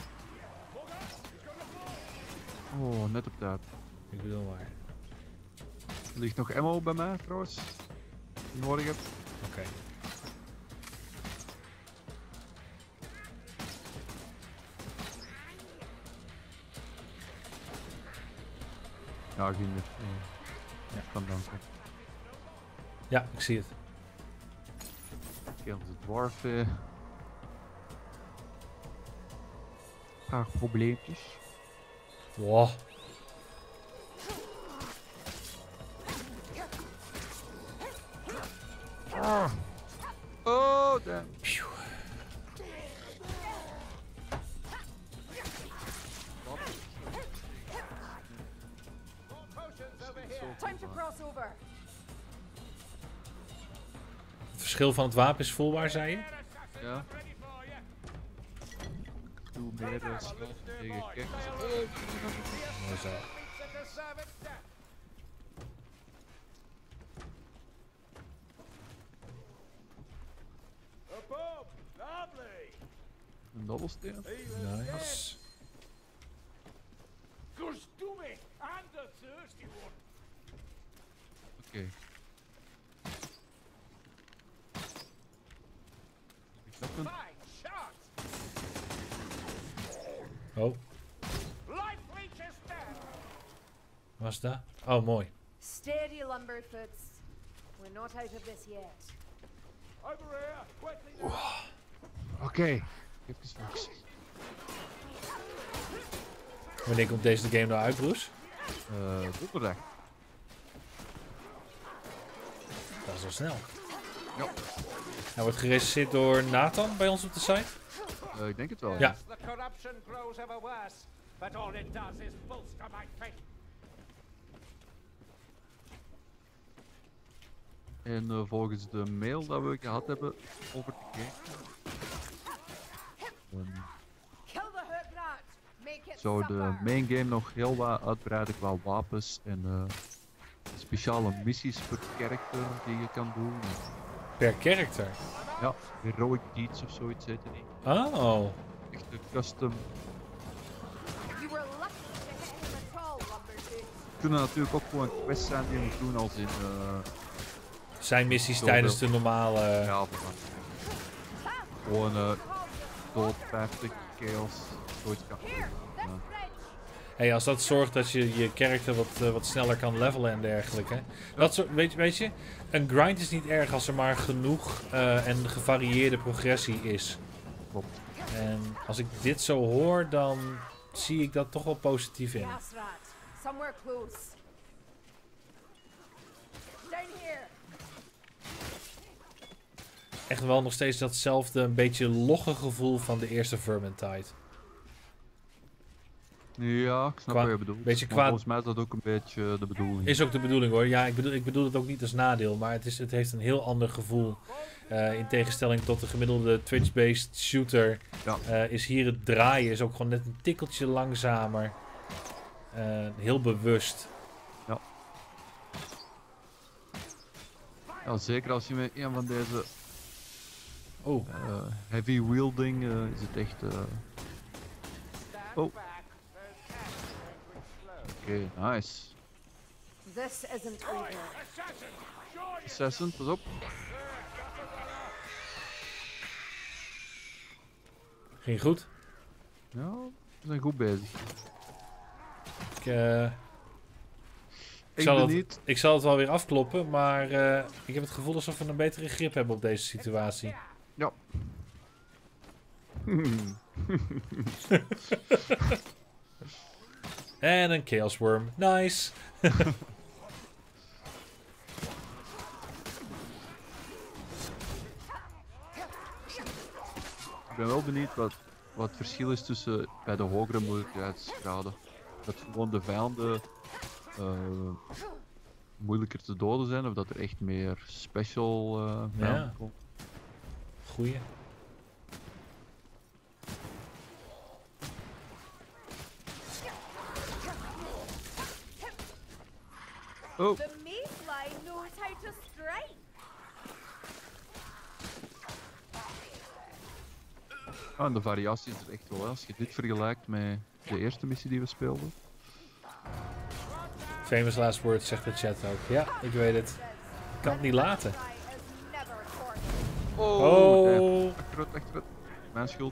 Oh, net op tijd. Ik bedoel maar. Er ligt nog ammo bij mij trouwens. Die nodig heb. Oké. Okay. Ja, ging er. Oh. Ja, kan danken. Ja, ik zie het. Oké, onze dwarf. Eh. Een paar probleempjes. Wow. Ah. Oh, damn. Phew. Time to cross over. Het verschil van het wapen is voelbaar, zei je? Ja. Doe meer uh, slag tegen kikkers. Mooi zo. Een dobbelsteen. Nice. Oké. Okay. Oh. Was dat? Oh, mooi. Steady, Lumberfoots. We're not out of this yet. Oké. Okay. Even focus. Wanneer komt deze game nou uit, Bruce? Uh, donderdag. Dat is wel snel. Ja. Hij wordt gerecenseerd door Nathan bij ons op de site. Uh, ik denk het wel. Ja. Ja. En uh, volgens de mail dat we gehad hebben over de game, um, zou de main game nog heel wat uitbreiden qua wapens en uh, speciale missies per karakter die je kan doen. Per karakter? Ja, heroic deeds of zoiets heette die. Oh. Echt een custom. Het kunnen natuurlijk ook gewoon quests zijn die je moet doen als in... Uh, Zijn missies tijdens de normale... Ja, gewoon uh, dood, vijftig chaos, zoiets kan. Uh. Hey, als dat zorgt dat je je karakter wat, uh, wat sneller kan levelen en dergelijke. Ja. Dat soort, weet, weet je, een grind is niet erg als er maar genoeg uh, en gevarieerde progressie is. Klopt. En als ik dit zo hoor, dan zie ik dat toch wel positief in. Echt wel nog steeds datzelfde een beetje logge gevoel van de eerste Vermintide. Ja, ik snap Qua, wat je bedoelt. Beetje maar kwaad... volgens mij is dat ook een beetje de bedoeling. Is ook de bedoeling hoor. Ja, ik bedoel, ik bedoel het ook niet als nadeel, maar het, is, het heeft een heel ander gevoel. Uh, in tegenstelling tot de gemiddelde Twitch-based shooter ja. uh, is hier het draaien is ook gewoon net een tikkeltje langzamer. Uh, heel bewust. Ja. Ja, zeker als je met een van deze oh. uh, heavy wielding uh, is het echt... Uh... Oh. Oké, okay, nice. This isn't over. Assassin, pas op. Ging goed? Ja, we zijn goed bezig. Ik, uh, ik, ik, zal het, niet. ik zal het wel weer afkloppen, maar uh, ik heb het gevoel alsof we een betere grip hebben op deze situatie. Ja. En een Chaos Worm. Nice! Ik ben wel benieuwd wat, wat het verschil is tussen bij de hogere moeilijkheidsgraden. Dat gewoon de vijanden uh, moeilijker te doden zijn of dat er echt meer special uh, vijanden ja. komt. goeie. Oh, The Mayfly knows how to strike. ah, en de variatie is er echt wel. Hè. Als je dit vergelijkt met de eerste missie die we speelden. Famous last words, zegt de chat ook. Ja, ik weet het. Ik kan het niet laten. Mayfly is never cornered. Oh, damn. Oh. Achteruit, achteruit. Mijn schuld.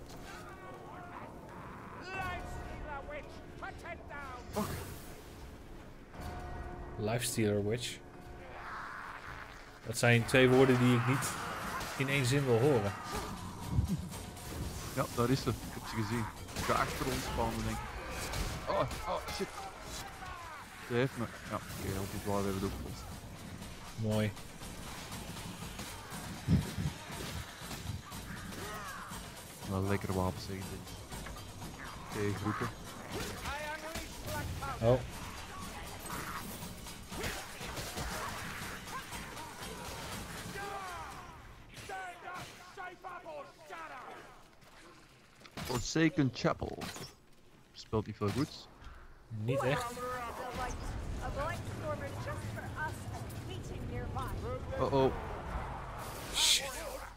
Lifestealer Witch. Dat zijn twee woorden die ik niet in één zin wil horen. Ja, daar is ze. Ik heb ze gezien. Ik ga achter ons spannen, denk ik. Oh, oh, shit. Ze heeft me. Ja, oké, okay, altijd waar we hebben het opgelost. Mooi. Wel een lekker wapen zeggen dit. Twee groepen. Oh. Forsaken Chapel. Speelt niet veel goeds. Niet echt. A light, a blight stormer just for us and waiting nearby. Oh oh. Shit.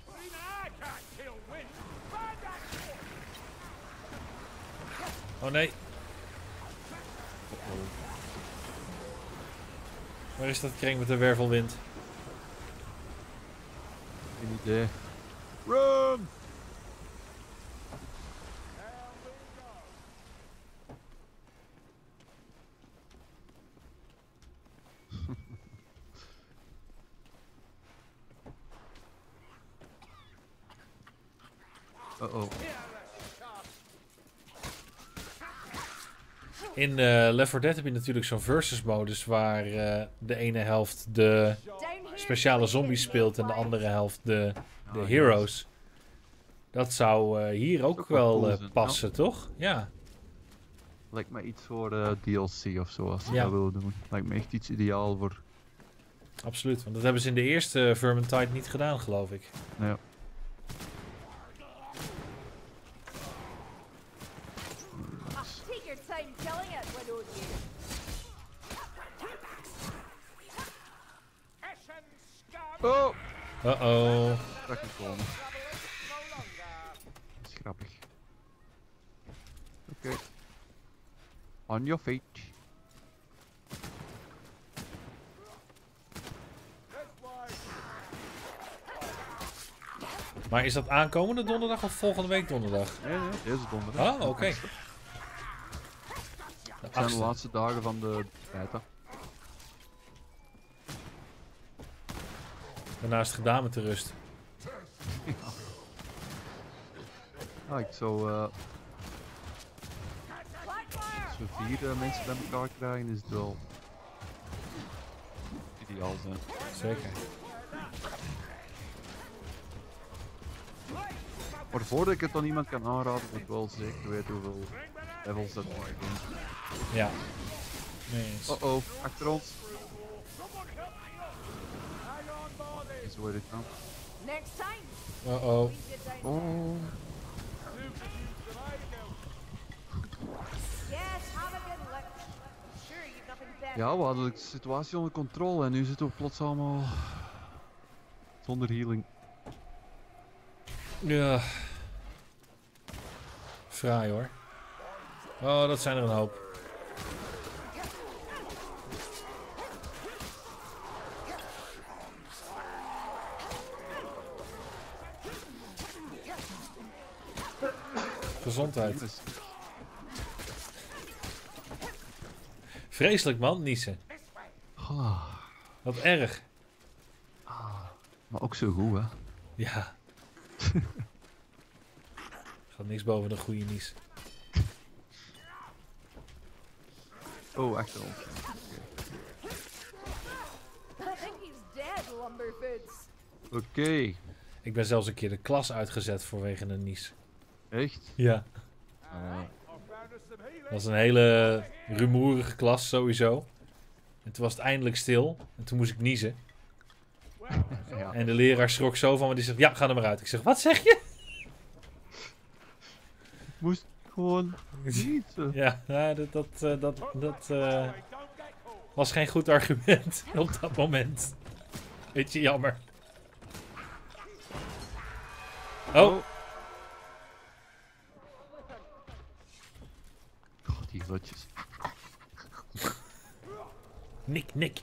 Oh nee. Uh-oh. Waar is dat kring met de wervelwind? Geen idee. Run! Uh oh. In uh, Left four Dead heb je natuurlijk zo'n versus modus waar uh, de ene helft de Down here speciale to zombies begin, speelt en de Mayfly. andere helft de, de Ah, heroes. Dat zou uh, hier ook ook wel wel cool uh, zijn, passen, toch? Ja. Lijkt me iets voor uh, D L C of zo, als ze Ja. dat willen doen. Lijkt me echt iets ideaal voor. Absoluut. Want dat hebben ze in de eerste Vermintide niet gedaan, geloof ik. Nou ja. Ah, take your time killing it, why don't you? Oh! Uh-oh. Dat kan komen. Dat is grappig. Oké. Okay. On your feet. Maar is dat aankomende donderdag of volgende week donderdag? Nee, nee, deze donderdag. Oh, oké. Okay. Het zijn de laatste dagen van de beta. Daarna is het gedaan met de rust. Ah, ik zou. Uh, Blackfire! als we vier uh, mensen bij elkaar krijgen, is het wel. Ideaal zijn. Zeker. Maar voordat ik het aan iemand kan aanraden, moet ik wel zeker weten hoeveel levels dat moet doen. Ja. Nee eens. Oh oh, achter ons. Is hoe dit dan? Next time, Uh-oh. we get down. Oh. Yes, have a good look. I'm sure you've nothing better. Ja, we hadden de situatie onder controle en nu zitten we plots allemaal zonder healing. Ja. Fraai hoor. Oh, dat zijn er een hoop. Gezondheid. Dus, Vreselijk man, niezen. ah, Wat erg. maar ook zo goed, hè? Ja. Gaat niks boven een goede nies. Oh, achter ons. I think he's dead, Lumberfoots. Oké, okay. Ik ben zelfs een keer de klas uitgezet vanwege een nies. Echt? Ja. Uh, Dat was een hele rumoerige klas sowieso. En toen was het eindelijk stil. En toen moest ik niezen. Ja. En de leraar schrok zo van, maar die zegt, ja, ga er maar uit. Ik zeg, wat zeg je? Ik moest gewoon fietsen. Ja, nou, dat, dat, eh, dat, dat eh, was geen goed argument op dat moment. Beetje jammer. Oh, God, die rotjes. Nick, Nick.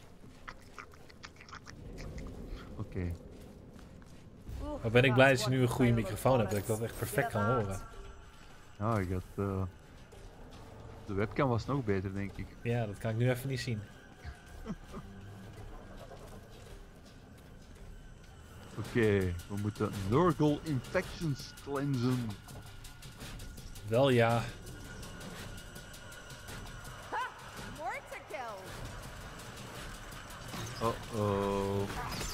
Oké. Wat ben ik blij dat je nu een goede microfoon hebt, dat ik dat echt perfect kan horen. Ja, ik had... eh, de webcam was nog beter, denk ik. Ja, dat kan ik nu even niet zien. Oké, we moeten Nurgle Infections cleansen. Wel ja. More to kill. Uh-oh.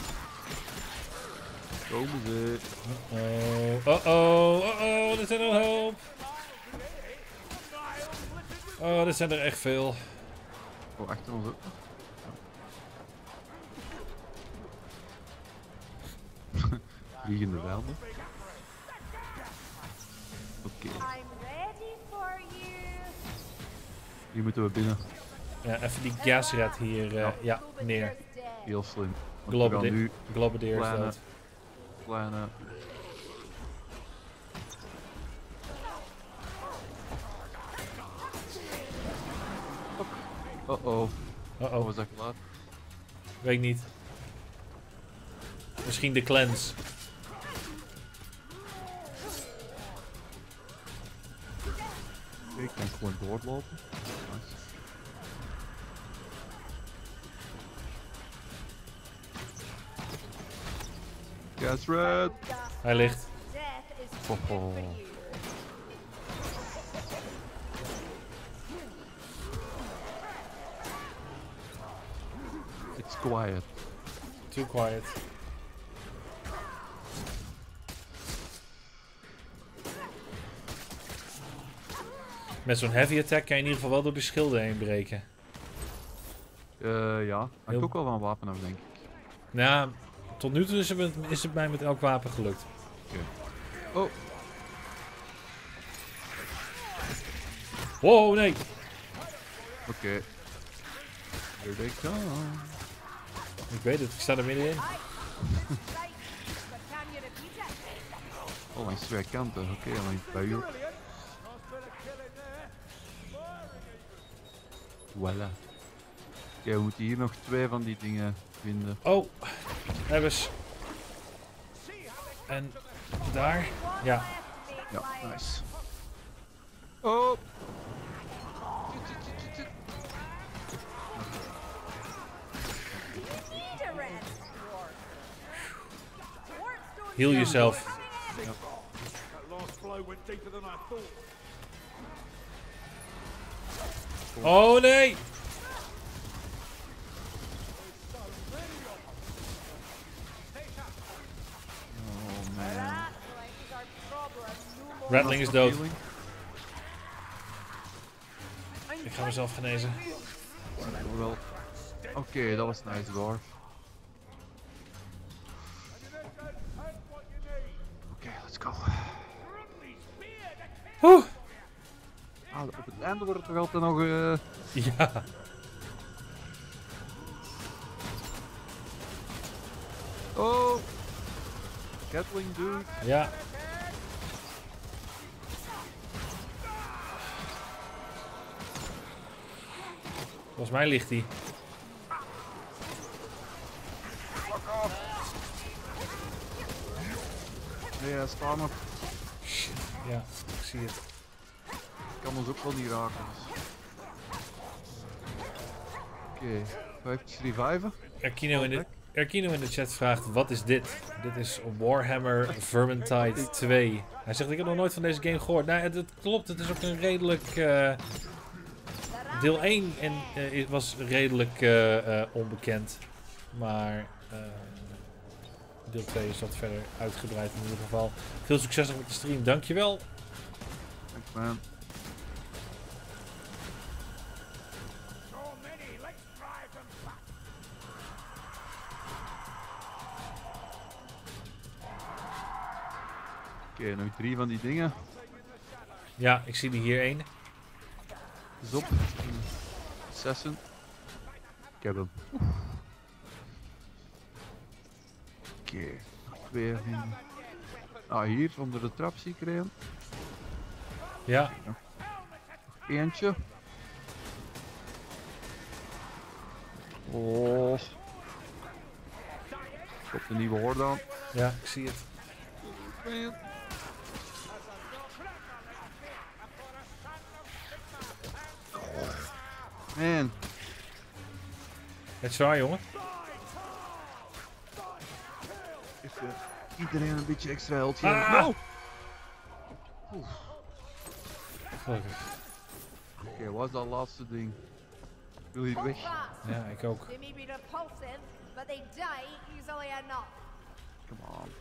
Komen ze. Uh-oh, uh-oh, uh-oh, er zijn er een hoop. Oh, er zijn er echt veel. Oh, achter ons ook. Vliegende velden. Oké, I'm ready for you. hier moeten we binnen. Ja, even die gasred hier, uh, ja, neer. Heel slim. Want we gaan Globade nu Globadeer is kleine- dat. kleine... Uh-oh. Oh, Uh-oh, was dat klaar? weet ik niet. Misschien de clans. Ik kan gewoon doorlopen. Nice. Gas red! Hij ligt. Death is Ho, ho. for you. It's quiet. Too quiet. Met zo'n heavy attack kan je in ieder geval wel door de schilden heen breken. Uh, ja, hangt Heel- ook wel van wapen af, denk ik. Nou, tot nu toe is het, is het mij met elk wapen gelukt. Oh, Wow, nee! oké. Here they come. Ik weet het, ik sta er middenin. Right, but can you repeat it? Oh, langs twee kanten. Oké, alleen bij u. Voilà. Oké, we moeten hier nog twee van die dingen vinden. Oh, hebben ze. En daar? Ja. Ja, nice. Oh! Need a rest, dwarf. Dwarves don't Heal kill yourself. coming in. That last blow went deeper than I thought. Oh nee! Oh man. Rattling is our problem. No more. Rattling is dood. Healing. Ik ga mezelf genezen. Oh, wel. Oké, dat was nice, dwarf. Oké, let's go. Oeh! Ah, op het einde wordt het toch altijd nog... eh Ja. Oh! Gatling dude. Ja. Volgens mij ligt hij. Nee, hij staat nog. Ja, ik zie het. Kan ons ook wel niet raken. Dus. Oké, okay. vijftien reviven. Erkino in, de, Erkino in de chat vraagt, wat is dit? Dit is Warhammer Vermintide twee. Hij zegt, ik heb nog nooit van deze game gehoord. Nou, het, het klopt, het is ook een redelijk... eh, deel één en, eh, was redelijk eh, eh, onbekend. Maar eh, deel twee is wat verder uitgebreid in ieder geval. Veel succes nog met de stream, dankjewel. Thanks man. So many, let's drive them back. Oké, nog drie van die dingen. Ja, ik zie er hier één. Is op. Zessen. Ik heb hem. Oké, nog twee van die. Ah, hier onder de trap zie ik er een. Ja, Eentje. Oh. Op de nieuwe horde aan. ja, ik zie het. Man. Het is zwaar, jongen. Even iedereen een beetje extra health. Ah! Oh. Gelukkig. Oké, wat is dat laatste ding? Ik wil hier weg. Hold fast. Ja, ik ook. They may be repulsive, but they die easily enough. Come on.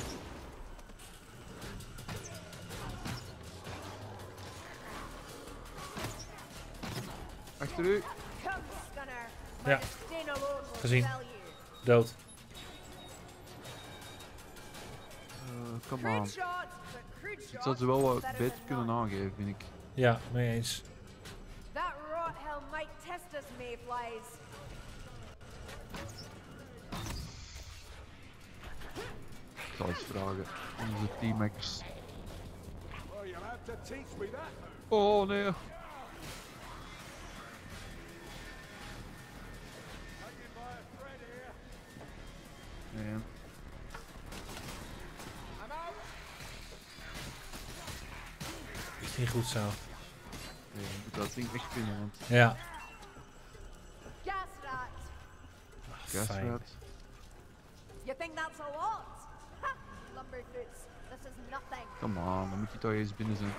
Achter u. Come, Scunner. Ja. My stain alone will Gezien. sell you. Dood. Uh, come Crude on. shot, but crude Dit shot zou ze wel wat is better beter than kunnen none. aangeven, vind ik. Ja, mee eens. That rot hell might test us, mayflies. Ik zal eens vragen. Onze teammates. Well, you'll have to teach me that move. Oh nee. Taken by a thread here. Nee. I'm out. Is niet goed zo. Nee, ik moet dat ding echt vinden, want Ja. Gas rat. Fijn. gasrat. You think that's a lot? Ha! Lumberfoots, this is nothing. Come on, dan moet je toch eens binnen zijn.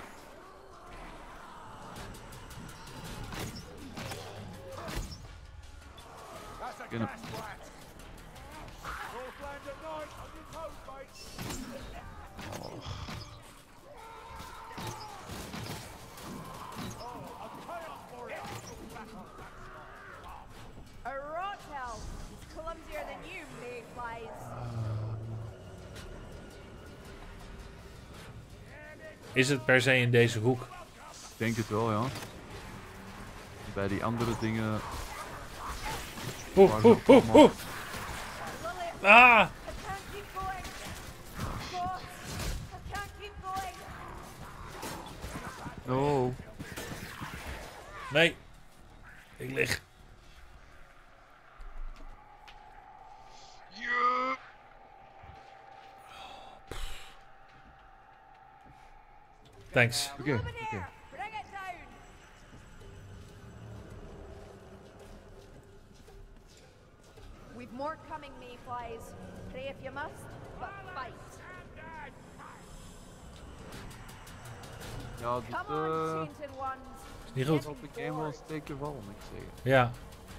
That's a Get him. gas rat. Northland at night on your toes, mate. Oh, I'll pay up for it. A rot hell. It's clumsier than you, mayflies. Is het per se in deze hoek? Ik denk het wel, ja. Bij die andere dingen. Oeh, Waar ze oeh, ook oeh, allemaal- oeh. Lily, Ah! I can't keep going. God, I can't keep going. Oh. Nee. Ik lig. Ja. Thanks. Oké, Over oké. there. Bring it down. We've more coming, mayflies. Pray if you must, but fight. Ja, dit Come on, eh tainted ones. Is niet goed. op de game wel een steekje val, moet ik zeggen. Ja.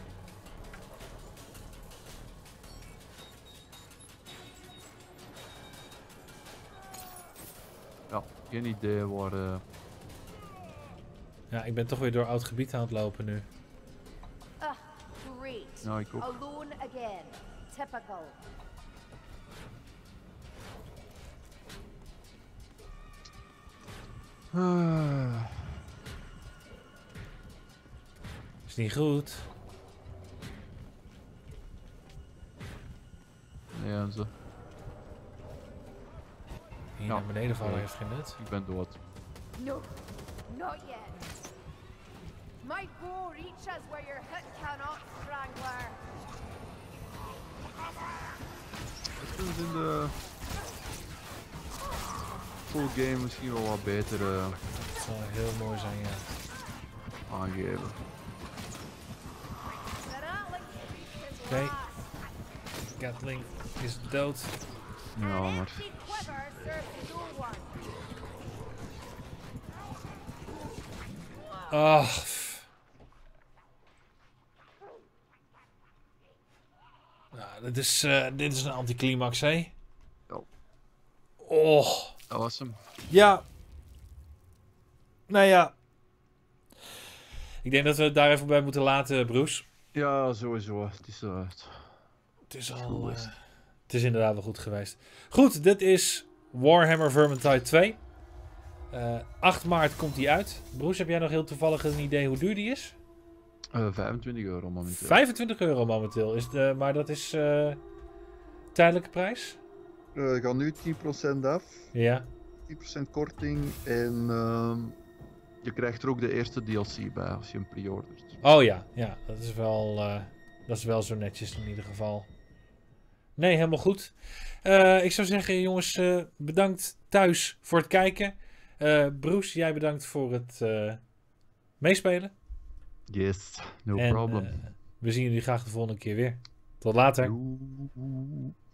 Ja, geen idee waar. eh Ja, ik ben toch weer door oud gebied aan het lopen nu. Ugh, great. Nou, ik ook. Alone again. Typical. Ah. Is niet goed. Nee, en zo. Hier Ja. naar beneden vallen Ja. heeft geen nut. Ik ben dood. No, not yet. My bow reaches where your hit cannot, Strangler. Ik vind het in de full game misschien wel wat beter eh, Dat zal heel mooi zijn, ja. aangeven. The rattling shriek is Okay. last. Gatling is dood. Ja, An maar empty quiver serves no one. Ah. pff. Nou, dit is, eh, dit is een anticlimax, hè? Ja. Oh. dat was hem. Ja. Nou ja. Ik denk dat we het daar even bij moeten laten, Bruce. Ja, sowieso. Het is uh, Het is Goed al. geweest. eh, het is inderdaad wel goed geweest. Goed, dit is Warhammer Vermintide twee. Uh, acht maart komt die uit. Broes, heb jij nog heel toevallig een idee hoe duur die is? Uh, vijfentwintig euro momenteel. vijfentwintig euro momenteel. Is de, maar dat is uh, tijdelijke prijs? Uh, ik ga nu tien procent af. Ja. tien procent korting. En uh, je krijgt er ook de eerste D L C bij als je hem pre-ordert. Oh ja, ja. Dat is wel, uh, dat is wel zo netjes in ieder geval. Nee, helemaal goed. Uh, ik zou zeggen, jongens, uh, bedankt thuis voor het kijken. Uh, Bruce, jij bedankt voor het uh, meespelen. Yes, no en, problem. Uh, we zien jullie graag de volgende keer weer. Tot later. Doei.